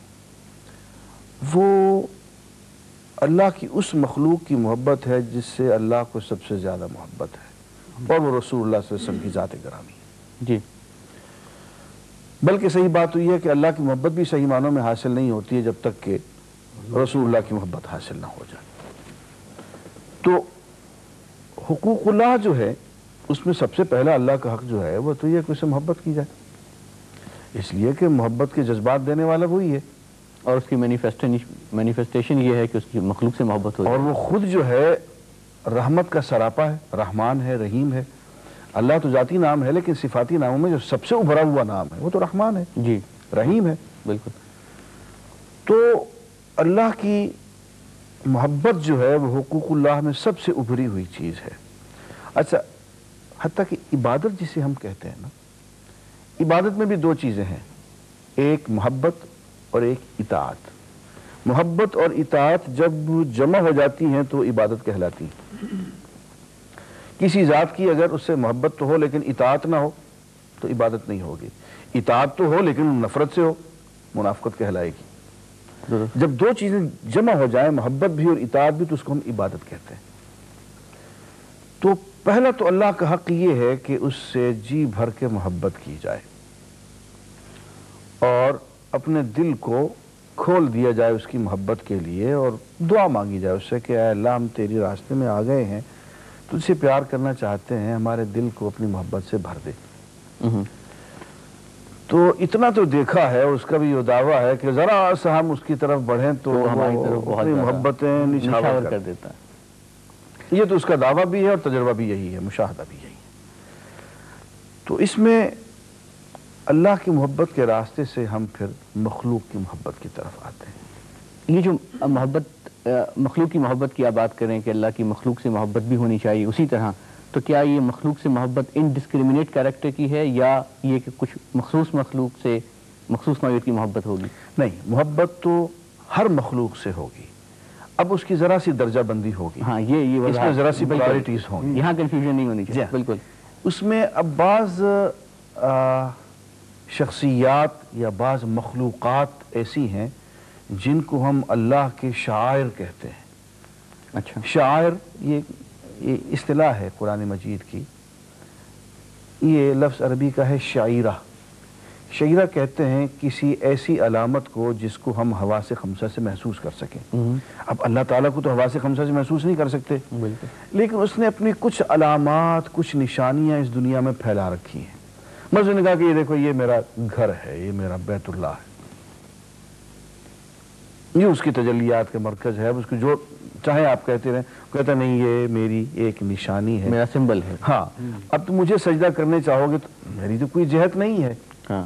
وہ اللہ کی اس مخلوق کی محبت ہے جس سے اللہ کو سب سے زیادہ محبت ہے، اور وہ رسول اللہ صلی اللہ علیہ وسلم کی ذات گرامی ہے۔ جی، بلکہ صحیح بات تو یہ ہے کہ اللہ کی محبت بھی صحیح معنوں میں حاصل نہیں ہوتی ہے جب تک کہ رسول اللہ کی محبت حاصل نہ ہو جائے۔ تو حقوق اللہ جو ہے اس میں سب سے پہلا اللہ کا حق جو ہے وہ تو یہ کہ اسے محبت کی جائے، اس لیے کہ محبت کے جذبات دینے والا وہی ہے، اور اس کی مینیفیسٹیشن یہ ہے کہ اس کی مخلوق سے محبت ہو اور جائے۔ وہ خود جو ہے رحمت کا سراپا ہے، رحمان ہے، رحیم ہے۔ اللہ تو ذاتی نام ہے لیکن صفاتی ناموں میں جو سب سے ابھرا ہوا نام ہے وہ تو رحمان ہے، جی رحیم ہے۔ بالکل۔ تو اللہ کی محبت جو ہے وہ حقوق اللہ میں سب سے ابھری ہوئی چیز ہے۔ اچھا، حتیٰ کہ عبادت جسے ہم کہتے ہیں نا، عبادت میں بھی دو چیزیں ہیں، ایک محبت اور ایک اطاعت۔ محبت اور اطاعت جب جمع ہو جاتی ہیں تو عبادت کہلاتی ہے۔ کسی ذات کی اگر اس سے محبت تو ہو لیکن اطاعت نہ ہو تو عبادت نہیں ہوگی، اطاعت تو ہو لیکن نفرت سے ہو منافقت کہلائے گی۔ جب دو چیزیں جمع ہو جائیں، محبت بھی اور اطاعت بھی، تو اس کو ہم عبادت کہتے ہیں۔ تو پہلا تو اللہ کا حق یہ ہے کہ اس سے جی بھر کے محبت کی جائے اور اپنے دل کو کھول دیا جائے اس کی محبت کے لیے، اور دعا مانگی جائے اس سے کہ اے اللہ ہم تیری راستے میں آ گئے ہیں، تجھ سے پیار کرنا چاہتے ہیں، ہمارے دل کو اپنی محبت سے بھر دے۔ تو اتنا تو دیکھا ہے، اس کا بھی یہ دعویٰ ہے کہ ذرا سا ہم اس کی طرف بڑھیں تو ہماری طرف بہت اپنی محبتیں نچھاور کر دیتا ہے۔ یہ تو اس کا دعویٰ بھی ہے اور تجربہ بھی یہی ہے، مشاہدہ بھی یہی ہے۔ تو اس میں اللہ کی محبت کے راستے سے ہم پھر مخلوق کی محبت کی طرف آتے ہیں۔ یہ جو محبت مخلوق کی محبت کی آپ بات کریں کہ اللہ کی مخلوق سے محبت بھی ہونی چاہیے، اسی طرح تو کیا یہ مخلوق سے محبت انڈسکریمنیٹ کیریکٹر کی ہے یا یہ کہ کچھ مخصوص مخلوق سے مخصوص نوعیت کی محبت ہوگی؟ نہیں، محبت تو ہر مخلوق سے ہوگی، اب اس کی ذرا سی درجہ بندی ہوگی، ہاں یہ یہ اس میں ذرا سی پرائرٹیز ہوں گی، یہاں کنفیوژن نہیں ہونی چاہیے۔ بالکل، اس میں اب بعض شخصیات یا بعض مخلوقات ایسی ہیں جن کو ہم اللہ کے شاعر کہتے ہیں۔ اچھا، شاعر یہ یہ اصطلاح ہے قرآن مجید کی، یہ لفظ عربی کا ہے شعیرہ۔ شعیرہ کہتے ہیں کسی ایسی علامت کو جس کو ہم حواس خمسہ سے محسوس کر سکیں۔ اب اللہ تعالیٰ کو تو حواس خمسہ سے محسوس نہیں کر سکتے، بالکل، لیکن اس نے اپنی کچھ علامات، کچھ نشانیاں اس دنیا میں پھیلا رکھی ہیں۔ مسجد نے کہا کہ یہ دیکھو یہ میرا گھر ہے، یہ میرا بیت اللہ ہے، یہ اس کی تجلیات کے مرکز ہے، اس کو جو چاہے آپ کہتے رہیں، کہتا نہیں یہ میری ایک نشانی ہے، میرا سمبل ہے۔ ہاں اب تم مجھے سجدہ کرنے چاہو گے تو میری تو کوئی جہت نہیں ہے، ہاں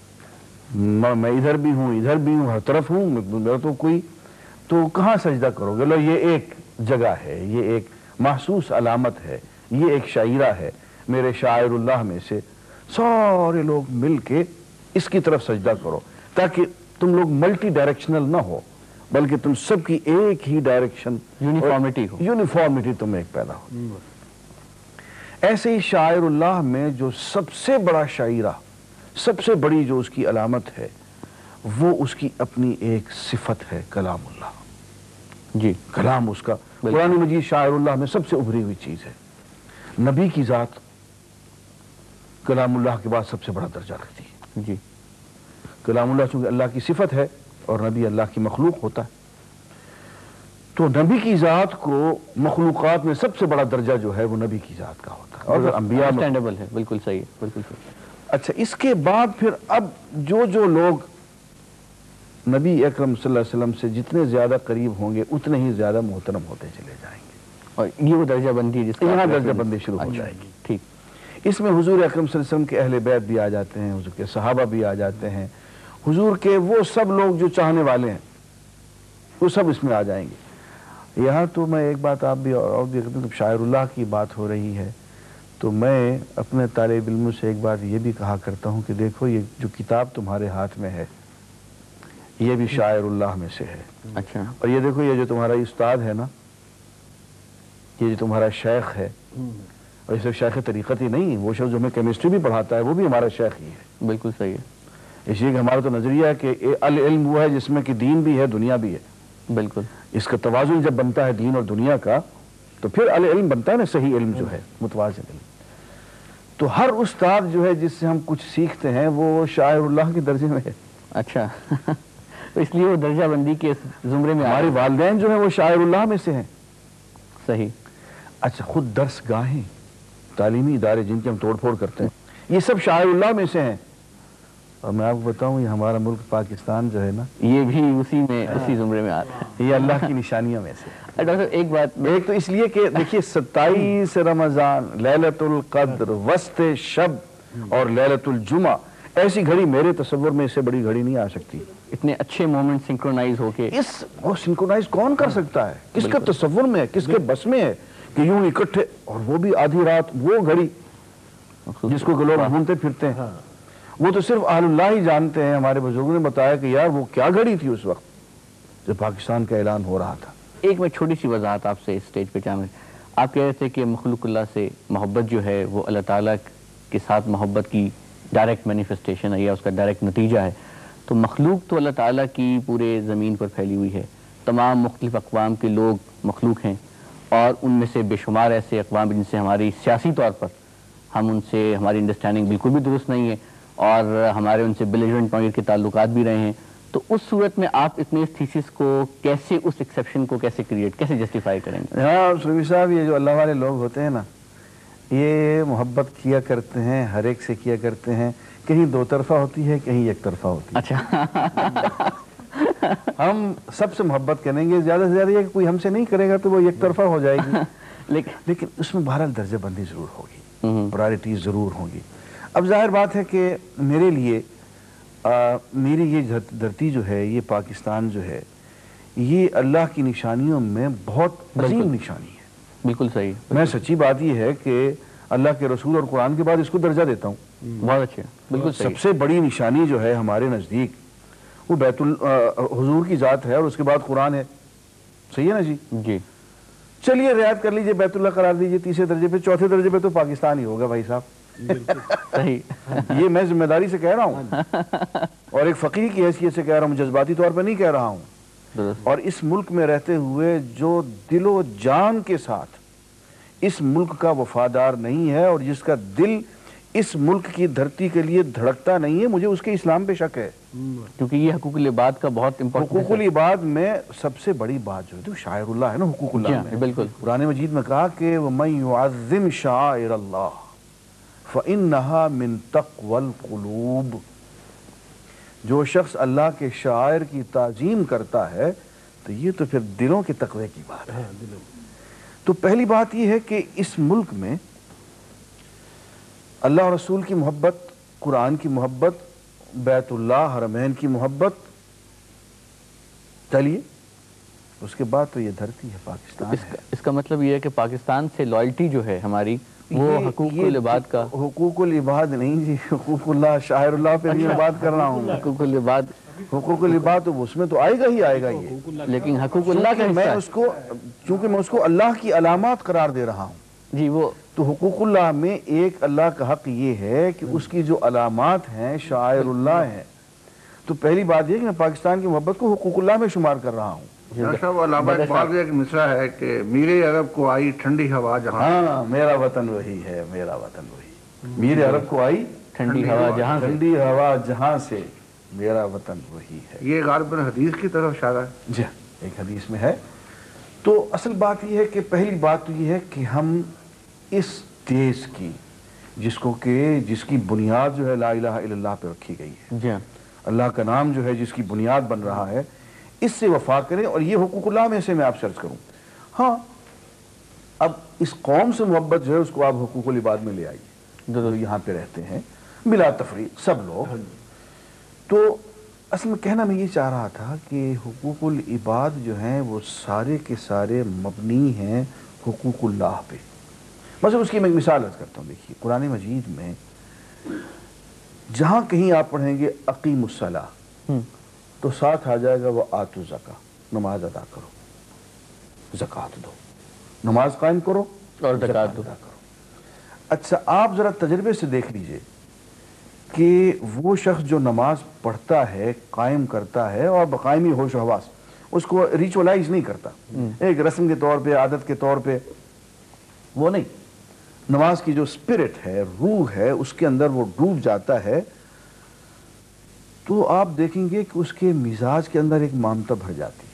میں ادھر بھی ہوں ادھر بھی ہوں ہر طرف ہوں، میرا تو کوئی، تو کہاں سجدہ کرو گے؟ لو یہ ایک جگہ ہے، یہ ایک محسوس علامت ہے، یہ ایک شاعرہ ہے میرے شاعر اللہ میں سے، سارے لوگ مل کے اس کی طرف سجدہ کرو تاکہ تم لوگ ملٹی ڈائریکشنل نہ ہو بلکہ تم سب کی ایک ہی ڈائریکشن، یونیفارمٹی ہو، یونیفارمٹی تم ایک پیدا ہو۔ ایسے ہی شاعر اللہ میں جو سب سے بڑا شاعرہ، سب سے بڑی جو اس کی علامت ہے وہ اس کی اپنی ایک صفت ہے، کلام اللہ۔ جی کلام اس کا، قرآن مجید شاعر اللہ میں سب سے ابھری ہوئی چیز ہے۔ نبی کی ذات کلام اللہ کے بعد سب سے بڑا درجہ رکھتی ہے۔ جی کلام اللہ چونکہ اللہ کی صفت ہے اور نبی اللہ کی مخلوق ہوتا ہے، تو نبی کی ذات کو مخلوقات میں سب سے بڑا درجہ جو ہے وہ نبی کی ذات کا ہوتا ہے، اور انبیاء انڈرسٹینڈیبل ہے، بالکل صحیح ہے، بالکل صحیح۔ اچھا اس کے بعد پھر اب جو جو لوگ نبی اکرم صلی اللہ علیہ وسلم سے جتنے زیادہ قریب ہوں گے اتنے ہی زیادہ محترم ہوتے چلے جائیں گے، اور یہ وہ درجہ بندی جس کا یہاں درجہ بندی شروع ہو جائے گی۔ ٹھیک، اس میں حضور اکرم صلی اللہ علیہ وسلم کے اہل بیت بھی آ جاتے ہیں، حضور کے صحابہ بھی آ جاتے ہیں، حضور کے وہ سب لوگ جو چاہنے والے ہیں وہ سب اس میں آ جائیں گے۔ یہاں تو میں ایک بات آپ بھی اور بھی کرتے ہیں، شاعر اللہ کی بات ہو رہی ہے تو میں اپنے طالب علموں سے ایک بات یہ بھی کہا کرتا ہوں کہ دیکھو یہ جو کتاب تمہارے ہاتھ میں ہے یہ بھی شاعر اللہ میں سے ہے، اچھا، اور یہ دیکھو یہ جو تمہارا استاد ہے نا، یہ جو تمہارا شیخ ہے، اور یہ صرف شیخ طریقت ہی نہیں، وہ شخص جو ہمیں کیمسٹری بھی پڑھاتا ہے وہ بھی ہمارا شیخ ہی ہے۔ بالکل صحیح ہے، اس لیے کہ ہمارا تو نظریہ ہے کہ العلم وہ ہے جس میں کہ دین بھی ہے دنیا بھی ہے، بالکل اس کا توازن جب بنتا ہے دین اور دنیا کا تو پھر العلم بنتا ہے نا، صحیح علم جو ہے متوازن علم۔ تو ہر استاد جو ہے جس سے ہم کچھ سیکھتے ہیں وہ شاعر اللہ کے درجے میں ہے۔ اچھا تو اس لیے وہ درجہ بندی کے زمرے میں ہمارے والدین جو ہیں وہ شاعر اللہ میں سے ہیں۔ صحیح۔ اچھا خود درس گاہیں، تعلیمی ادارے جن کی ہم توڑ پھوڑ کرتے ہیں، یہ سب شاعر اللہ میں سے ہیں، اور میں آپ کو بتاؤں یہ ہمارا ملک پاکستان جو ہے نا یہ بھی اسی میں اسی زمرے میں آتا ہے، یہ اللہ کی نشانیوں میں سے۔ ڈاکٹر صاحب ایک بات، ایک تو اس لیے کہ دیکھیے ستائیس رمضان، لیلۃ القدر، وسط شب اور لیلۃ الجمعہ، ایسی گھڑی میرے تصور میں اس سے بڑی گھڑی نہیں آ سکتی۔ اتنے اچھے مومنٹ سنکرونائز ہو کے، اس وہ سنکرونائز کون کر سکتا ہے؟ کس کے تصور میں ہے، کس کے بس میں ہے کہ یوں اکٹھے، اور وہ بھی آدھی رات، وہ گھڑی جس کو لوگ ڈھونڈتے پھرتے ہیں، وہ تو صرف اہل اللہ ہی جانتے ہیں۔ ہمارے بزرگوں نے بتایا کہ یار وہ کیا گھڑی تھی اس وقت جب پاکستان کا اعلان ہو رہا تھا۔ ایک میں چھوٹی سی وضاحت آپ سے اسٹیج پہ چاہوں گا، آپ کہہ رہے تھے کہ مخلوق اللہ سے محبت جو ہے وہ اللہ تعالیٰ کے ساتھ محبت کی ڈائریکٹ مینیفیسٹیشن ہے یا اس کا ڈائریکٹ نتیجہ ہے، تو مخلوق تو اللہ تعالیٰ کی پورے زمین پر پھیلی ہوئی ہے، تمام مختلف اقوام کے لوگ مخلوق ہیں، اور ان میں سے بے شمار ایسے اقوام جن سے ہماری سیاسی طور پر ہم ان سے ہماری انڈرسٹینڈنگ بالکل بھی درست نہیں ہے، اور ہمارے ان سے بیلیجرنٹ پوائنٹ کے تعلقات بھی رہے ہیں، تو اس صورت میں آپ اتنے اس تھیسس کو کیسے، اس ایکسیپشن کو کیسے کریٹ، کیسے جسٹیفائی کریں گے؟ ہاں سلوی صاحب، یہ جو اللہ والے لوگ ہوتے ہیں نا یہ محبت کیا کرتے ہیں، ہر ایک سے کیا کرتے ہیں، کہیں دو طرفہ ہوتی ہے کہیں ایک طرفہ ہوتی ہے۔ اچھا ہم سب سے محبت کریں گے، زیادہ سے زیادہ یہ کہ کوئی ہم سے نہیں کرے گا تو وہ ایک طرفہ ہو جائے گی، لیکن لیکن اس میں بہرحال درجہ بندی ضرور ہوگی، پرائرٹیز ضرور ہوں گی۔ اب ظاہر بات ہے کہ میرے لیے میری یہ دھرتی جو ہے، یہ پاکستان جو ہے، یہ اللہ کی نشانیوں میں بہت عظیم نشانی ہے۔ بالکل صحیح۔ میں سچی بات یہ ہے کہ اللہ کے رسول اور قرآن کے بعد اس کو درجہ دیتا ہوں۔ بہت اچھا، بالکل صحیح۔ سب سے بڑی نشانی جو ہے ہمارے نزدیک وہ بیت ال حضور کی ذات ہے، اور اس کے بعد قرآن ہے، صحیح ہے نا جی؟ جی چلیے رعایت کر لیجئے، بیت اللہ قرار دیجئے تیسرے درجے پہ، چوتھے درجے پہ تو پاکستان ہی ہوگا بھائی صاحب، صحیح۔ یہ میں ذمہ داری سے کہہ رہا ہوں اور ایک فقیر کی حیثیت سے کہہ رہا ہوں، جذباتی طور پہ نہیں کہہ رہا ہوں۔ اور اس ملک میں رہتے ہوئے جو دل و جان کے ساتھ اس ملک کا وفادار نہیں ہے اور جس کا دل اس ملک کی دھرتی کے لیے دھڑکتا نہیں ہے، مجھے اس کے اسلام پہ شک ہے، کیونکہ یہ حقوق العباد کا بہت امپورٹنٹ حقوق العباد میں سب سے بڑی بات جو ہے تو شاعر اللہ ہے نا، حقوق اللہ میں بالکل قرآن مجید میں کہا کہ وَمَن يُعَظِّمْ شَعَائِرَ اللَّهِ فَإِنَّهَا مِن تَقْوَى الْقُلُوبِ، جو شخص اللہ کے شعائر کی تعظیم کرتا ہے تو یہ تو پھر دلوں کے تقوی کی بات ہے۔ تو پہلی بات یہ ہے کہ اس ملک میں اللہ اور رسول کی محبت، قرآن کی محبت، بیت اللہ حرمین کی محبت چلیے، اس کے بعد تو یہ دھرتی ہے، پاکستان ہے۔ اس کا مطلب یہ ہے کہ پاکستان سے لائلٹی جو ہے ہماری وہ حقوق العباد کا، حقوق العباد نہیں جی، حقوق اللہ، شاعر اللہ پہ بھی میں بات کر رہا ہوں۔ حقوق العباد، حقوق العباد تو اس میں تو آئے گا ہی آئے گا یہ، لیکن حقوق اللہ کا میں حصہ اس کو، چونکہ میں اس کو اللہ کی علامات قرار دے رہا ہوں جی، وہ تو حقوق اللہ میں ایک اللہ کا حق یہ ہے کہ اس کی جو علامات ہیں شاعر اللہ ہیں۔ تو پہلی بات یہ کہ میں پاکستان کی محبت کو حقوق اللہ میں شمار کر رہا ہوں۔ صاحب علامہ اقبال کا ایک مصرع ہے کہ میرے عرب کو آئی ٹھنڈی ہوا جہاں، ہاں میرا وطن وہی ہے، میرا وطن وہی، میرے عرب کو آئی ٹھنڈی ہوا جہاں سے، ٹھنڈی ہوا جہاں سے، میرا وطن وہی ہے۔ یہ غالباً حدیث کی طرف اشارہ ہے۔ جی ایک حدیث میں ہے۔ تو اصل بات یہ ہے کہ پہلی بات تو یہ ہے کہ ہم اس دیش کی، جس کو کہ جس کی بنیاد جو ہے لا الہ الا اللہ پہ رکھی گئی ہے، جی اللہ کا نام جو ہے جس کی بنیاد بن رہا ہے، اس سے وفا کریں، اور یہ حقوق اللہ میں سے میں آپ سرچ کروں۔ ہاں اب اس قوم سے محبت جو ہے اس کو آپ حقوق العباد میں لے آئیے، جو یہاں پہ رہتے ہیں بلا تفریق سب لوگ۔ تو اصل میں کہنا میں یہ چاہ رہا تھا کہ حقوق العباد جو ہیں وہ سارے کے سارے مبنی ہیں حقوق اللہ پہ۔ مثلا اس کی میں ایک مثال عرض کرتا ہوں، دیکھیے قرآن مجید میں جہاں کہیں آپ پڑھیں گے اقیم الصلاۃ تو ساتھ آ جائے گا وہ آتو زکاۃ، نماز ادا کرو، زکوٰۃ دو، نماز قائم کرو اور زکوٰۃ دو۔ ادا کرو۔ اچھا آپ ذرا تجربے سے دیکھ لیجئے کہ وہ شخص جو نماز پڑھتا ہے، قائم کرتا ہے اور بقائمی ہوش و حواس، اس کو ریچولائز نہیں کرتا ایک رسم کے طور پہ، عادت کے طور پہ، وہ نہیں، نماز کی جو اسپرٹ ہے، روح ہے، اس کے اندر وہ ڈوب جاتا ہے، تو آپ دیکھیں گے کہ اس کے مزاج کے اندر ایک مامتا بھر جاتی ہے۔